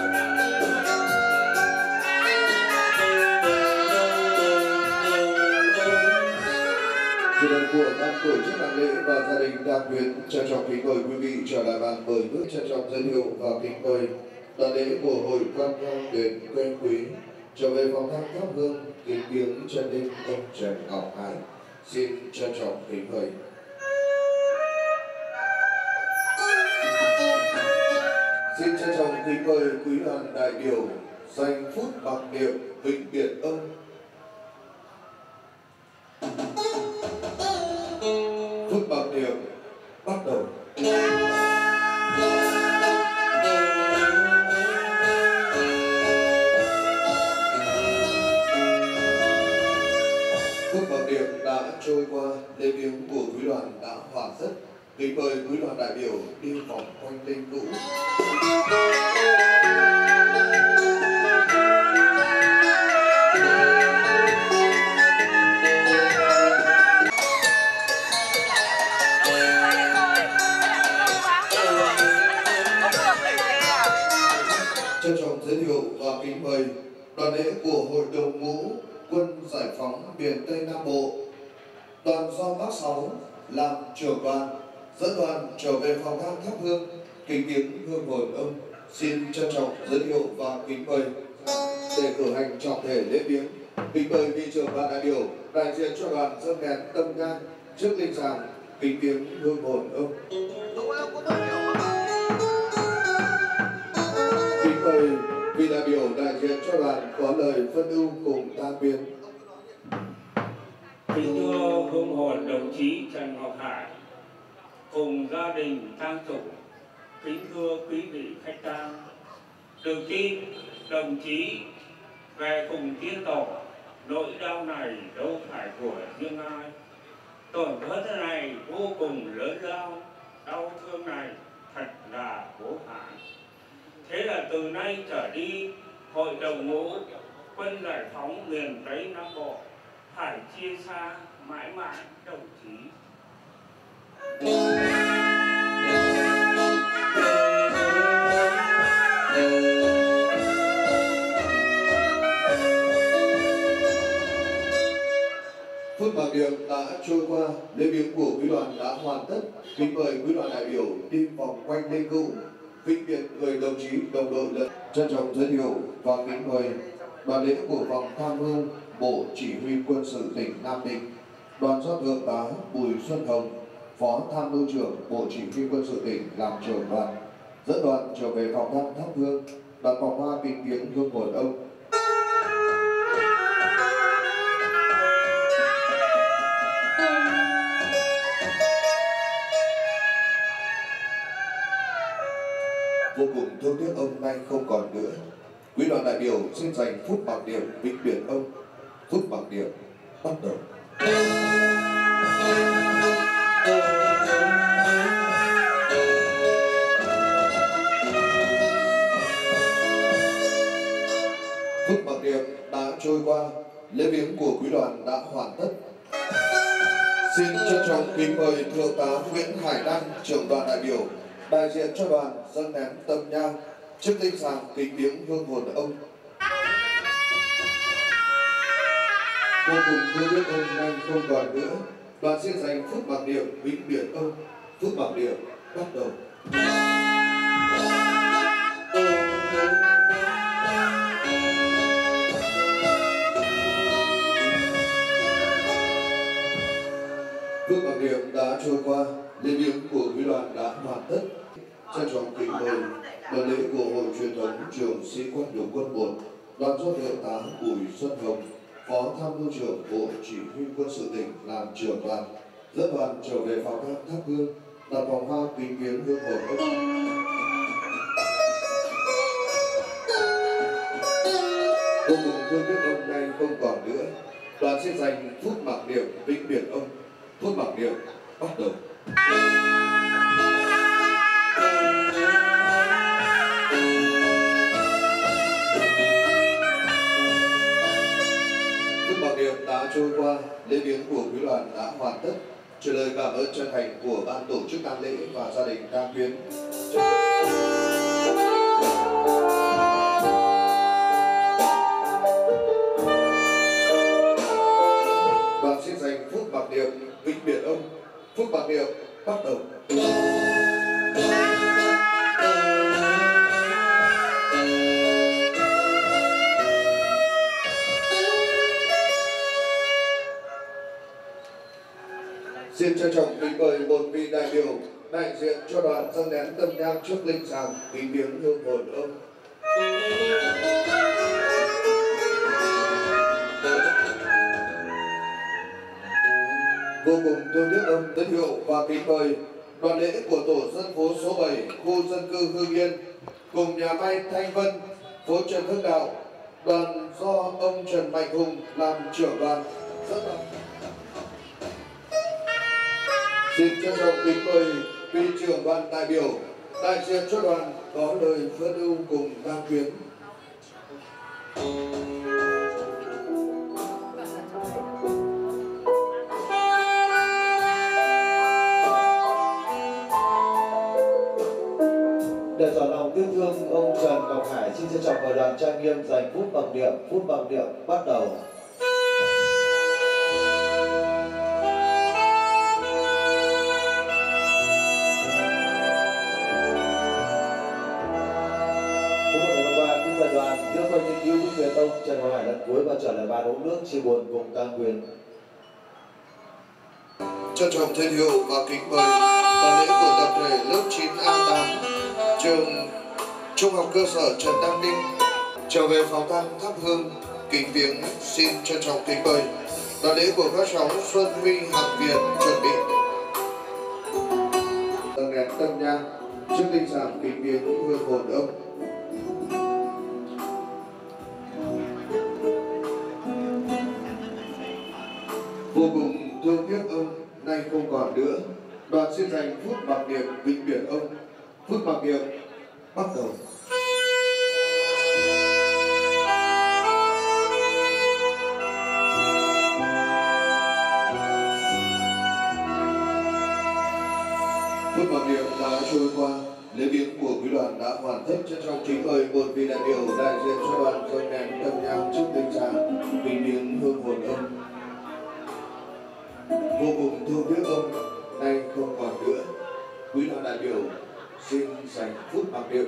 Speaker 8: Chủ đoàn của ban tổ chức tang lễ và gia đình đang quyến trân trọng kính mời quý vị trở lại bàn mời bước, trân trọng giới thiệu và kính mời đoàn lễ của hội quan nhau đến quen quý trở về phòng tang thắp hương kính viếng chân linh ông Trần Ngọc Hải. Xin trân trọng kính mời. Xin trân trọng kính mời quý đoàn đại biểu dành phút mặc niệm vĩnh biệt ơn. Phút mặc niệm bắt đầu. Phút mặc niệm đã trôi qua, lễ viếng của quý đoàn đã hoàn tất. Kính mời quý đoàn đại biểu đi vòng quanh linh cữu. Trân trọng giới thiệu và kính mời đoàn lễ của Hội đồng ngũ Quân Giải phóng miền Tây Nam Bộ, đoàn do Bác Sáu làm trưởng đoàn, dẫn đoàn trở về phòng tang thắp hương kính viếng hương hồn ông. Xin trân trọng giới thiệu và kính mời để cử hành trọng thể lễ viếng. Kính mời vị trưởng đoàn đại biểu đại diện cho đoàn dâng nén tâm nhang trước linh giàng kính viếng hương hồn ông. Kính mời vị đại biểu đại diện cho đoàn có lời phân ưu cùng tang viếng.
Speaker 16: Kính thưa hương hồn đồng chí Trần Ngọc Hải cùng gia đình tang chủ, kính thưa quý vị khách tang, từ tin đồng chí về cùng tiên tổ, nỗi đau này đâu phải của riêng ai. Tổn thất này vô cùng lớn lao, đau thương này thật là vô hạn. Thế là từ nay trở đi, Hội đồng ngũ Quân Giải phóng miền Tây Nam Bộ phải chia xa mãi mãi đồng chí.
Speaker 8: Phút mặc niệm đã trôi qua, lễ viếng của quý đoàn đã hoàn tất. Kính mời quý đoàn đại biểu đi vòng quanh linh cữu. vĩnh biệt người đồng chí đồng đội lần trân trọng giới thiệu và kính mời đoàn lễ của phòng tham mưu Bộ Chỉ huy Quân sự tỉnh Nam Định, đoàn do thượng tá Bùi Xuân Hồng, phó tham mưu trưởng Bộ Chỉ huy Quân sự tỉnh làm trưởng đoàn, dẫn đoàn trở về phòng thăm thắp hương, đặt vòng hoa kính viếng hương hồn ông. Vô cùng thương tiếc ông nay không còn nữa. Quý đoàn đại biểu xin dành phút mặc niệm vĩnh biệt ông. Phút mặc niệm bắt đầu. Phút mặc niệm đã trôi qua, lễ viếng của quý đoàn đã hoàn tất. Xin trân trọng kính mời thượng tá Nguyễn Hải Đăng, trưởng đoàn đại biểu, đại diện cho đoàn dâng nén tâm nhang trước linh sàng kính viếng hương hồn ông. Vô cùng thương tiếc ông nay không còn nữa, đoàn xin dành phút mặc niệm vĩnh biệt ông. Phút mặc niệm bắt đầu. Phút mặc niệm đã trôi qua, lễ viếng của quý đoàn đã hoàn tất. Trân trọng kính mời đoàn lễ của Hội Truyền thống Trường Sĩ quan Lục quân 1, đoàn do thượng tá Bùi Xuân Hồng, phó tham mưu trưởng Bộ Chỉ huy Quân sự tỉnh làm trưởng đoàn, dẫn đoàn trở về phòng thắp hương, đặt vòng hoa kính viếng hương hồn ông. Vô cùng thương tiếc ông nay không còn nữa, đoàn xin dành phút mặc niệm vĩnh biệt ông. Phút mặc niệm bắt đầu. Phút mặc niệm đã trôi qua, lễ viếng của quý đoàn đã hoàn tất. Truyền lời cảm ơn chân thành của ban tổ chức tang lễ và gia đình Cang Tuyến. Đoàn xin dành phút mặc niệm vĩnh biệt ông. Phút mặc niệm bắt đầu. Xin trân trọng kính mời một vị đại biểu đại diện cho đoàn dâng nén tâm nhang trước linh sàng kính viếng hương hồn ông. Vô cùng thương tiếc ông, giới thiệu và kính mời đoàn lễ của tổ dân phố số 7 khu dân cư Hưng Yên cùng nhà may Thanh Vân, phố Trần Hưng Đạo, đoàn do ông Trần Mạnh Hùng làm trưởng đoàn, dẫn đoàn. Xin trân trọng kính mời vị trưởng đoàn đại biểu đại diện cho đoàn có lời phân ưu cùng Cang Tuyến.
Speaker 13: Để tỏ lòng yêu thương, ông Trần Ngọc Hải xin trân trọng mời đoàn trang nghiêm dành phút mặc niệm. Phút mặc niệm bắt đầu. Đoàn đưa quay nghiên cứu vĩnh biệt ông Trần Ngọc Hải lần cuối và trở lại bàn uống nước chia buồn cùng Cang Tuyến.
Speaker 8: Trân trọng giới thiệu và kính mời đoàn lễ của tập thể lớp 9A8 trường Trung học cơ sở Trần Đăng Ninh trở về phòng tang thắp hương kính viếng. Xin trân trọng kính mời đoàn lễ của các cháu Xuân Huy, Hằng Việt chuẩn bị dâng nén tâm nhang trước linh sàng kính viếng hương hồn ông. Vô cùng thương tiếc ông nay không còn nữa, đoàn xin dành phút mặc niệm vĩnh biệt ông. Phút mặc niệm bắt đầu. Phút mặc niệm đã trôi qua, lễ viếng của quý đoàn đã hoàn tất. Trân trọng kính mời một vị đại biểu đại diện cho đoàn dâng nén tâm nhang trước linh sàng kính viếng hương hồn ông. Vô cùng thương tiếc ông nay không còn nữa, quý đoàn đại biểu xin dành phút mặc niệm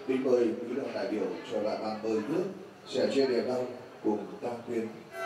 Speaker 8: Kính mời quý đoàn đại biểu trở lại bàn mời nước, sẻ chia đèn đau cùng Tam Quyến.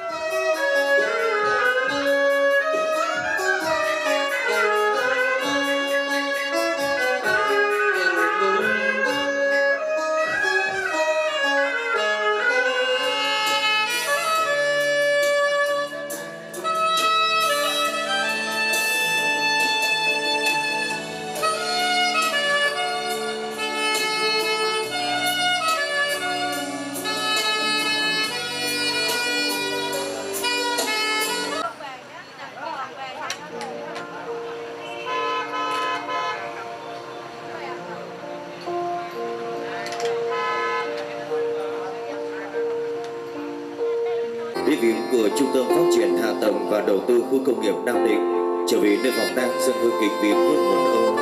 Speaker 9: Đi viếng của Trung tâm Phát triển Hạ tầng và Đầu tư Khu công nghiệp Nam Định trở về nơi vòng tang dân hương kính viếng hương hồn ông.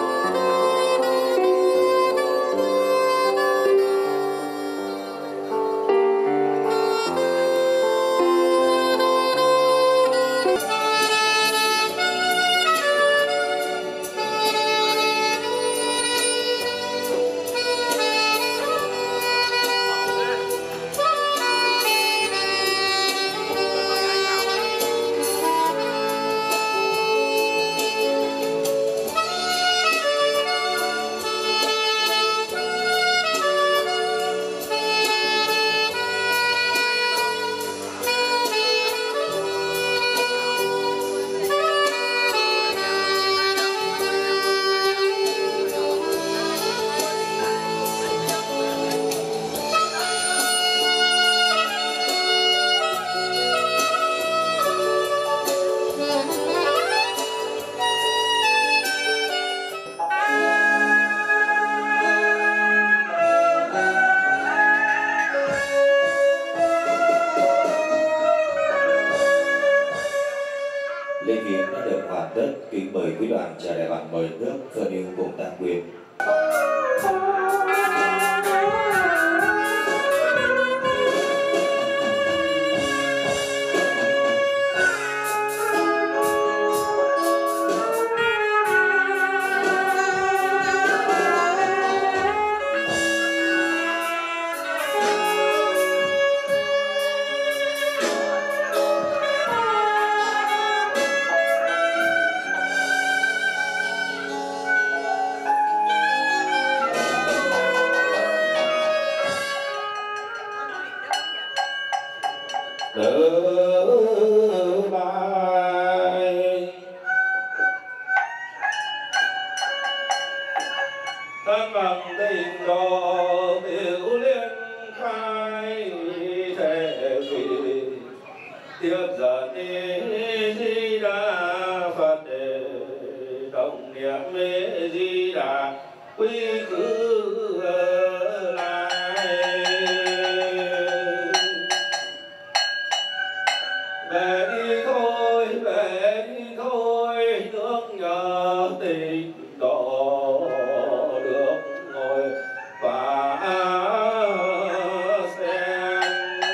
Speaker 9: Lễ viếng đã được hoàn tất, kính mời quý đoàn trả lại bàn mời nước và điều cùng Tam Quyến.
Speaker 6: Thân bằng tình độ tiểu liên khai thể vị tiếp dẫn Di Đà Phật đồng niệm Di Đà quy khứ lại về đi thôi nước nhờ tình độ được ngồi và xem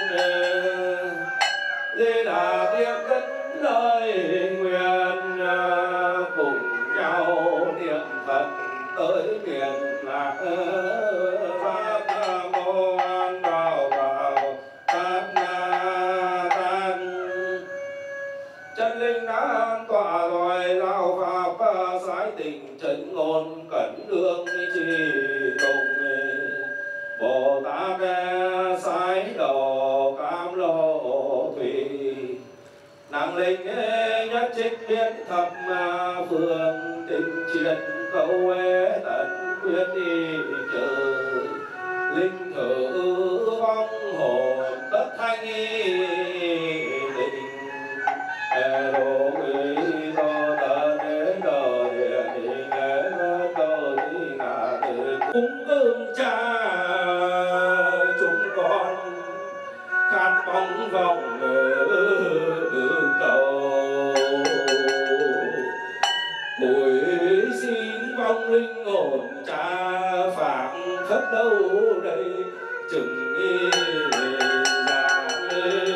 Speaker 6: Di Đà tiếp cất lời nguyện cùng nhau niệm Phật tới miền lạc pháp mô an bảo bảo pháp na tan chân linh đã an tọa rồi lao pháp sái tình trấn ngôn cẩn đương trì tùng Bồ Tát sái đồ cam lộ thủy năng linh nhất trích biết thập phương tình triệt câu tận quyết đi chờ linh thử vong hồn tất thanh định đồ quý do tận đến đời định tôi ngã cúng cơm cha chúng con khát bóng vòng cầu hồi xin vong linh hồn cha phạm khất đâu đây chừng giang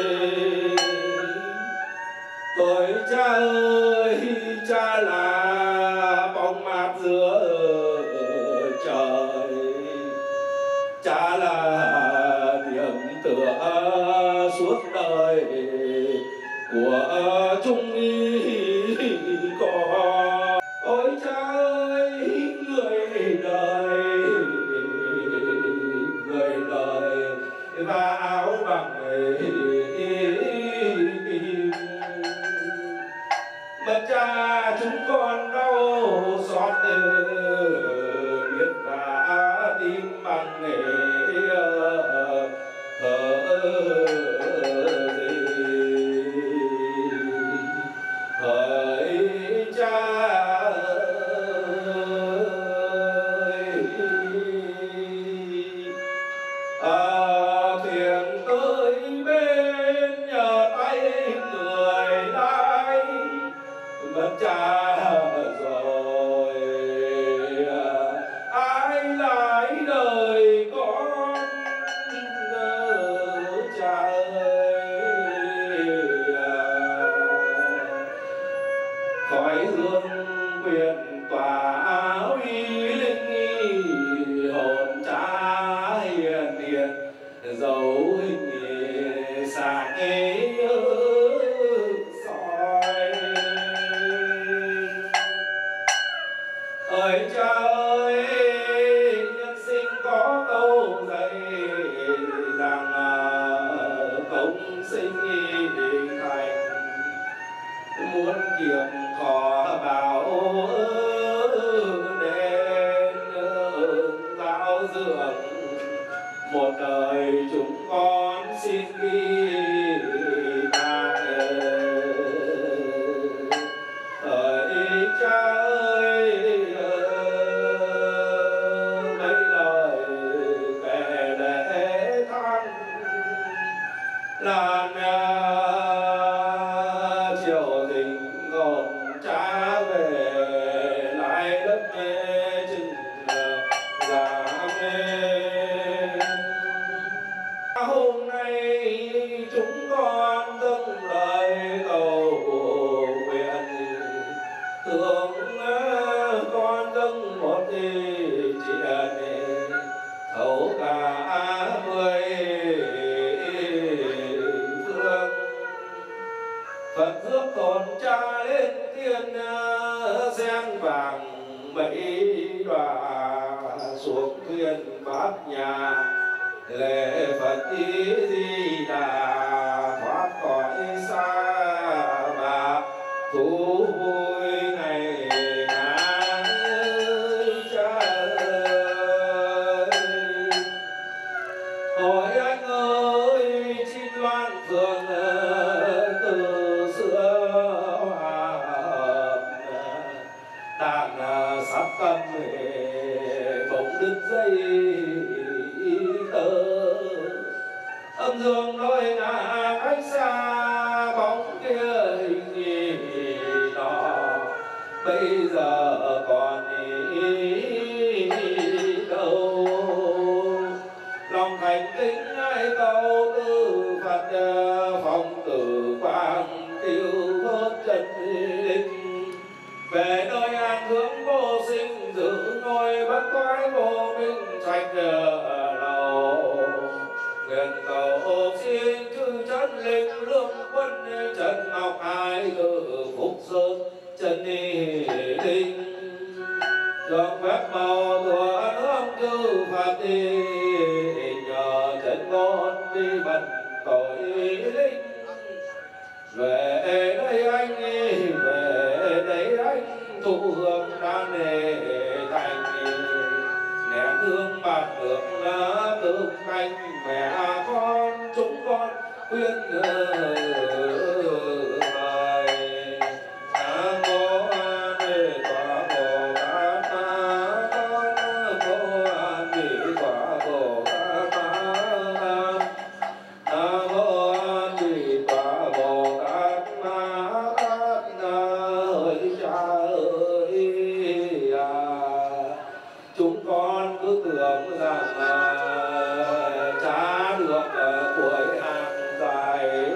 Speaker 6: tôi cha ơi cha là bóng mát giữa trời suốt đời của chúng có. Ôi cha ơi, người đời và áo bằng mà cha chúng con đau xót biết đã tim bằng hỡi cha thuyền tới bên nhờ tay người lái mất cha rồi ai lái đời con cha ơi. Khói hương quyền tỏa uy linh hồn cha hiền hiền dấu hình sáng ấy soi. Ơi cha ơi, nhân sinh có câu dạy rằng công sinh thành muốn kiệm khó bảo nên giáo dưỡng một đời chúng con xin ghi hỡi cha ơi, mấy lời về để than là chiều tình ngọn cha về lại đất mê chừng già mê. Hôm nay chúng con dâng lời cầu nguyện thương con dâng một chuyện thấu cả 10 phương. Phật rước hồn cha lên tiên sen vàng mấy đóa xuống thuyền bát nhà lễ Phật ý Di Đà thoát khỏi xa mà thú vui ngày tháng. Cha ơi, hỏi anh ơi, chim loan phượng từ xưa hòa đàn sắp cầm bỗng đứt dây tơ. Âm dương đôi ngả cách xa bóng kia hình đó bây giờ còn đâu. Lòng thành kính ai câu tư Phật phong tử quang tiêu thoát chân linh về nơi an hướng vô sinh giữ ngôi bất toái vô minh trạch đầu. Nguyện cầu xin chư chân linh lương quân Trần Ngọc Hải từ Phúc Sơn chân linh được phép màu của nước chư Phật nhờ chân ngôn đi bận tội linh. Về đây anh về đây anh thụ hương đan nề thành nén hương bát nước tương canh mẹ con chúng con khuyên người. Nam mô A Di Đà Bồ Tát, Nam mô A Di Đà Bồ Tát, Nam mô A Di Đà Bồ Tát. Hỡi cha ơi, chúng con cứ tưởng rằng cha được tuổi hàng dài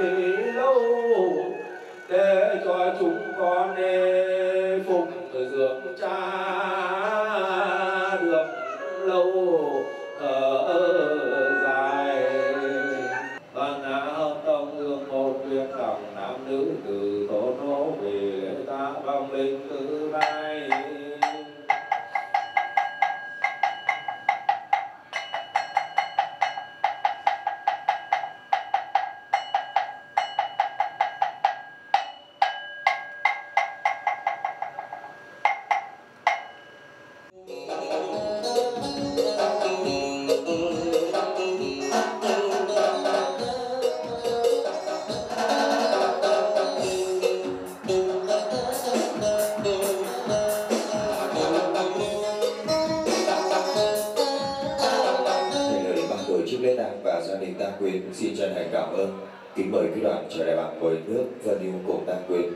Speaker 9: đình Tam Quyến xin chân thành cảm ơn. Kính mời quý đoàn trở lại bảng ngồi nước dân yêu cùng Tam Quyến.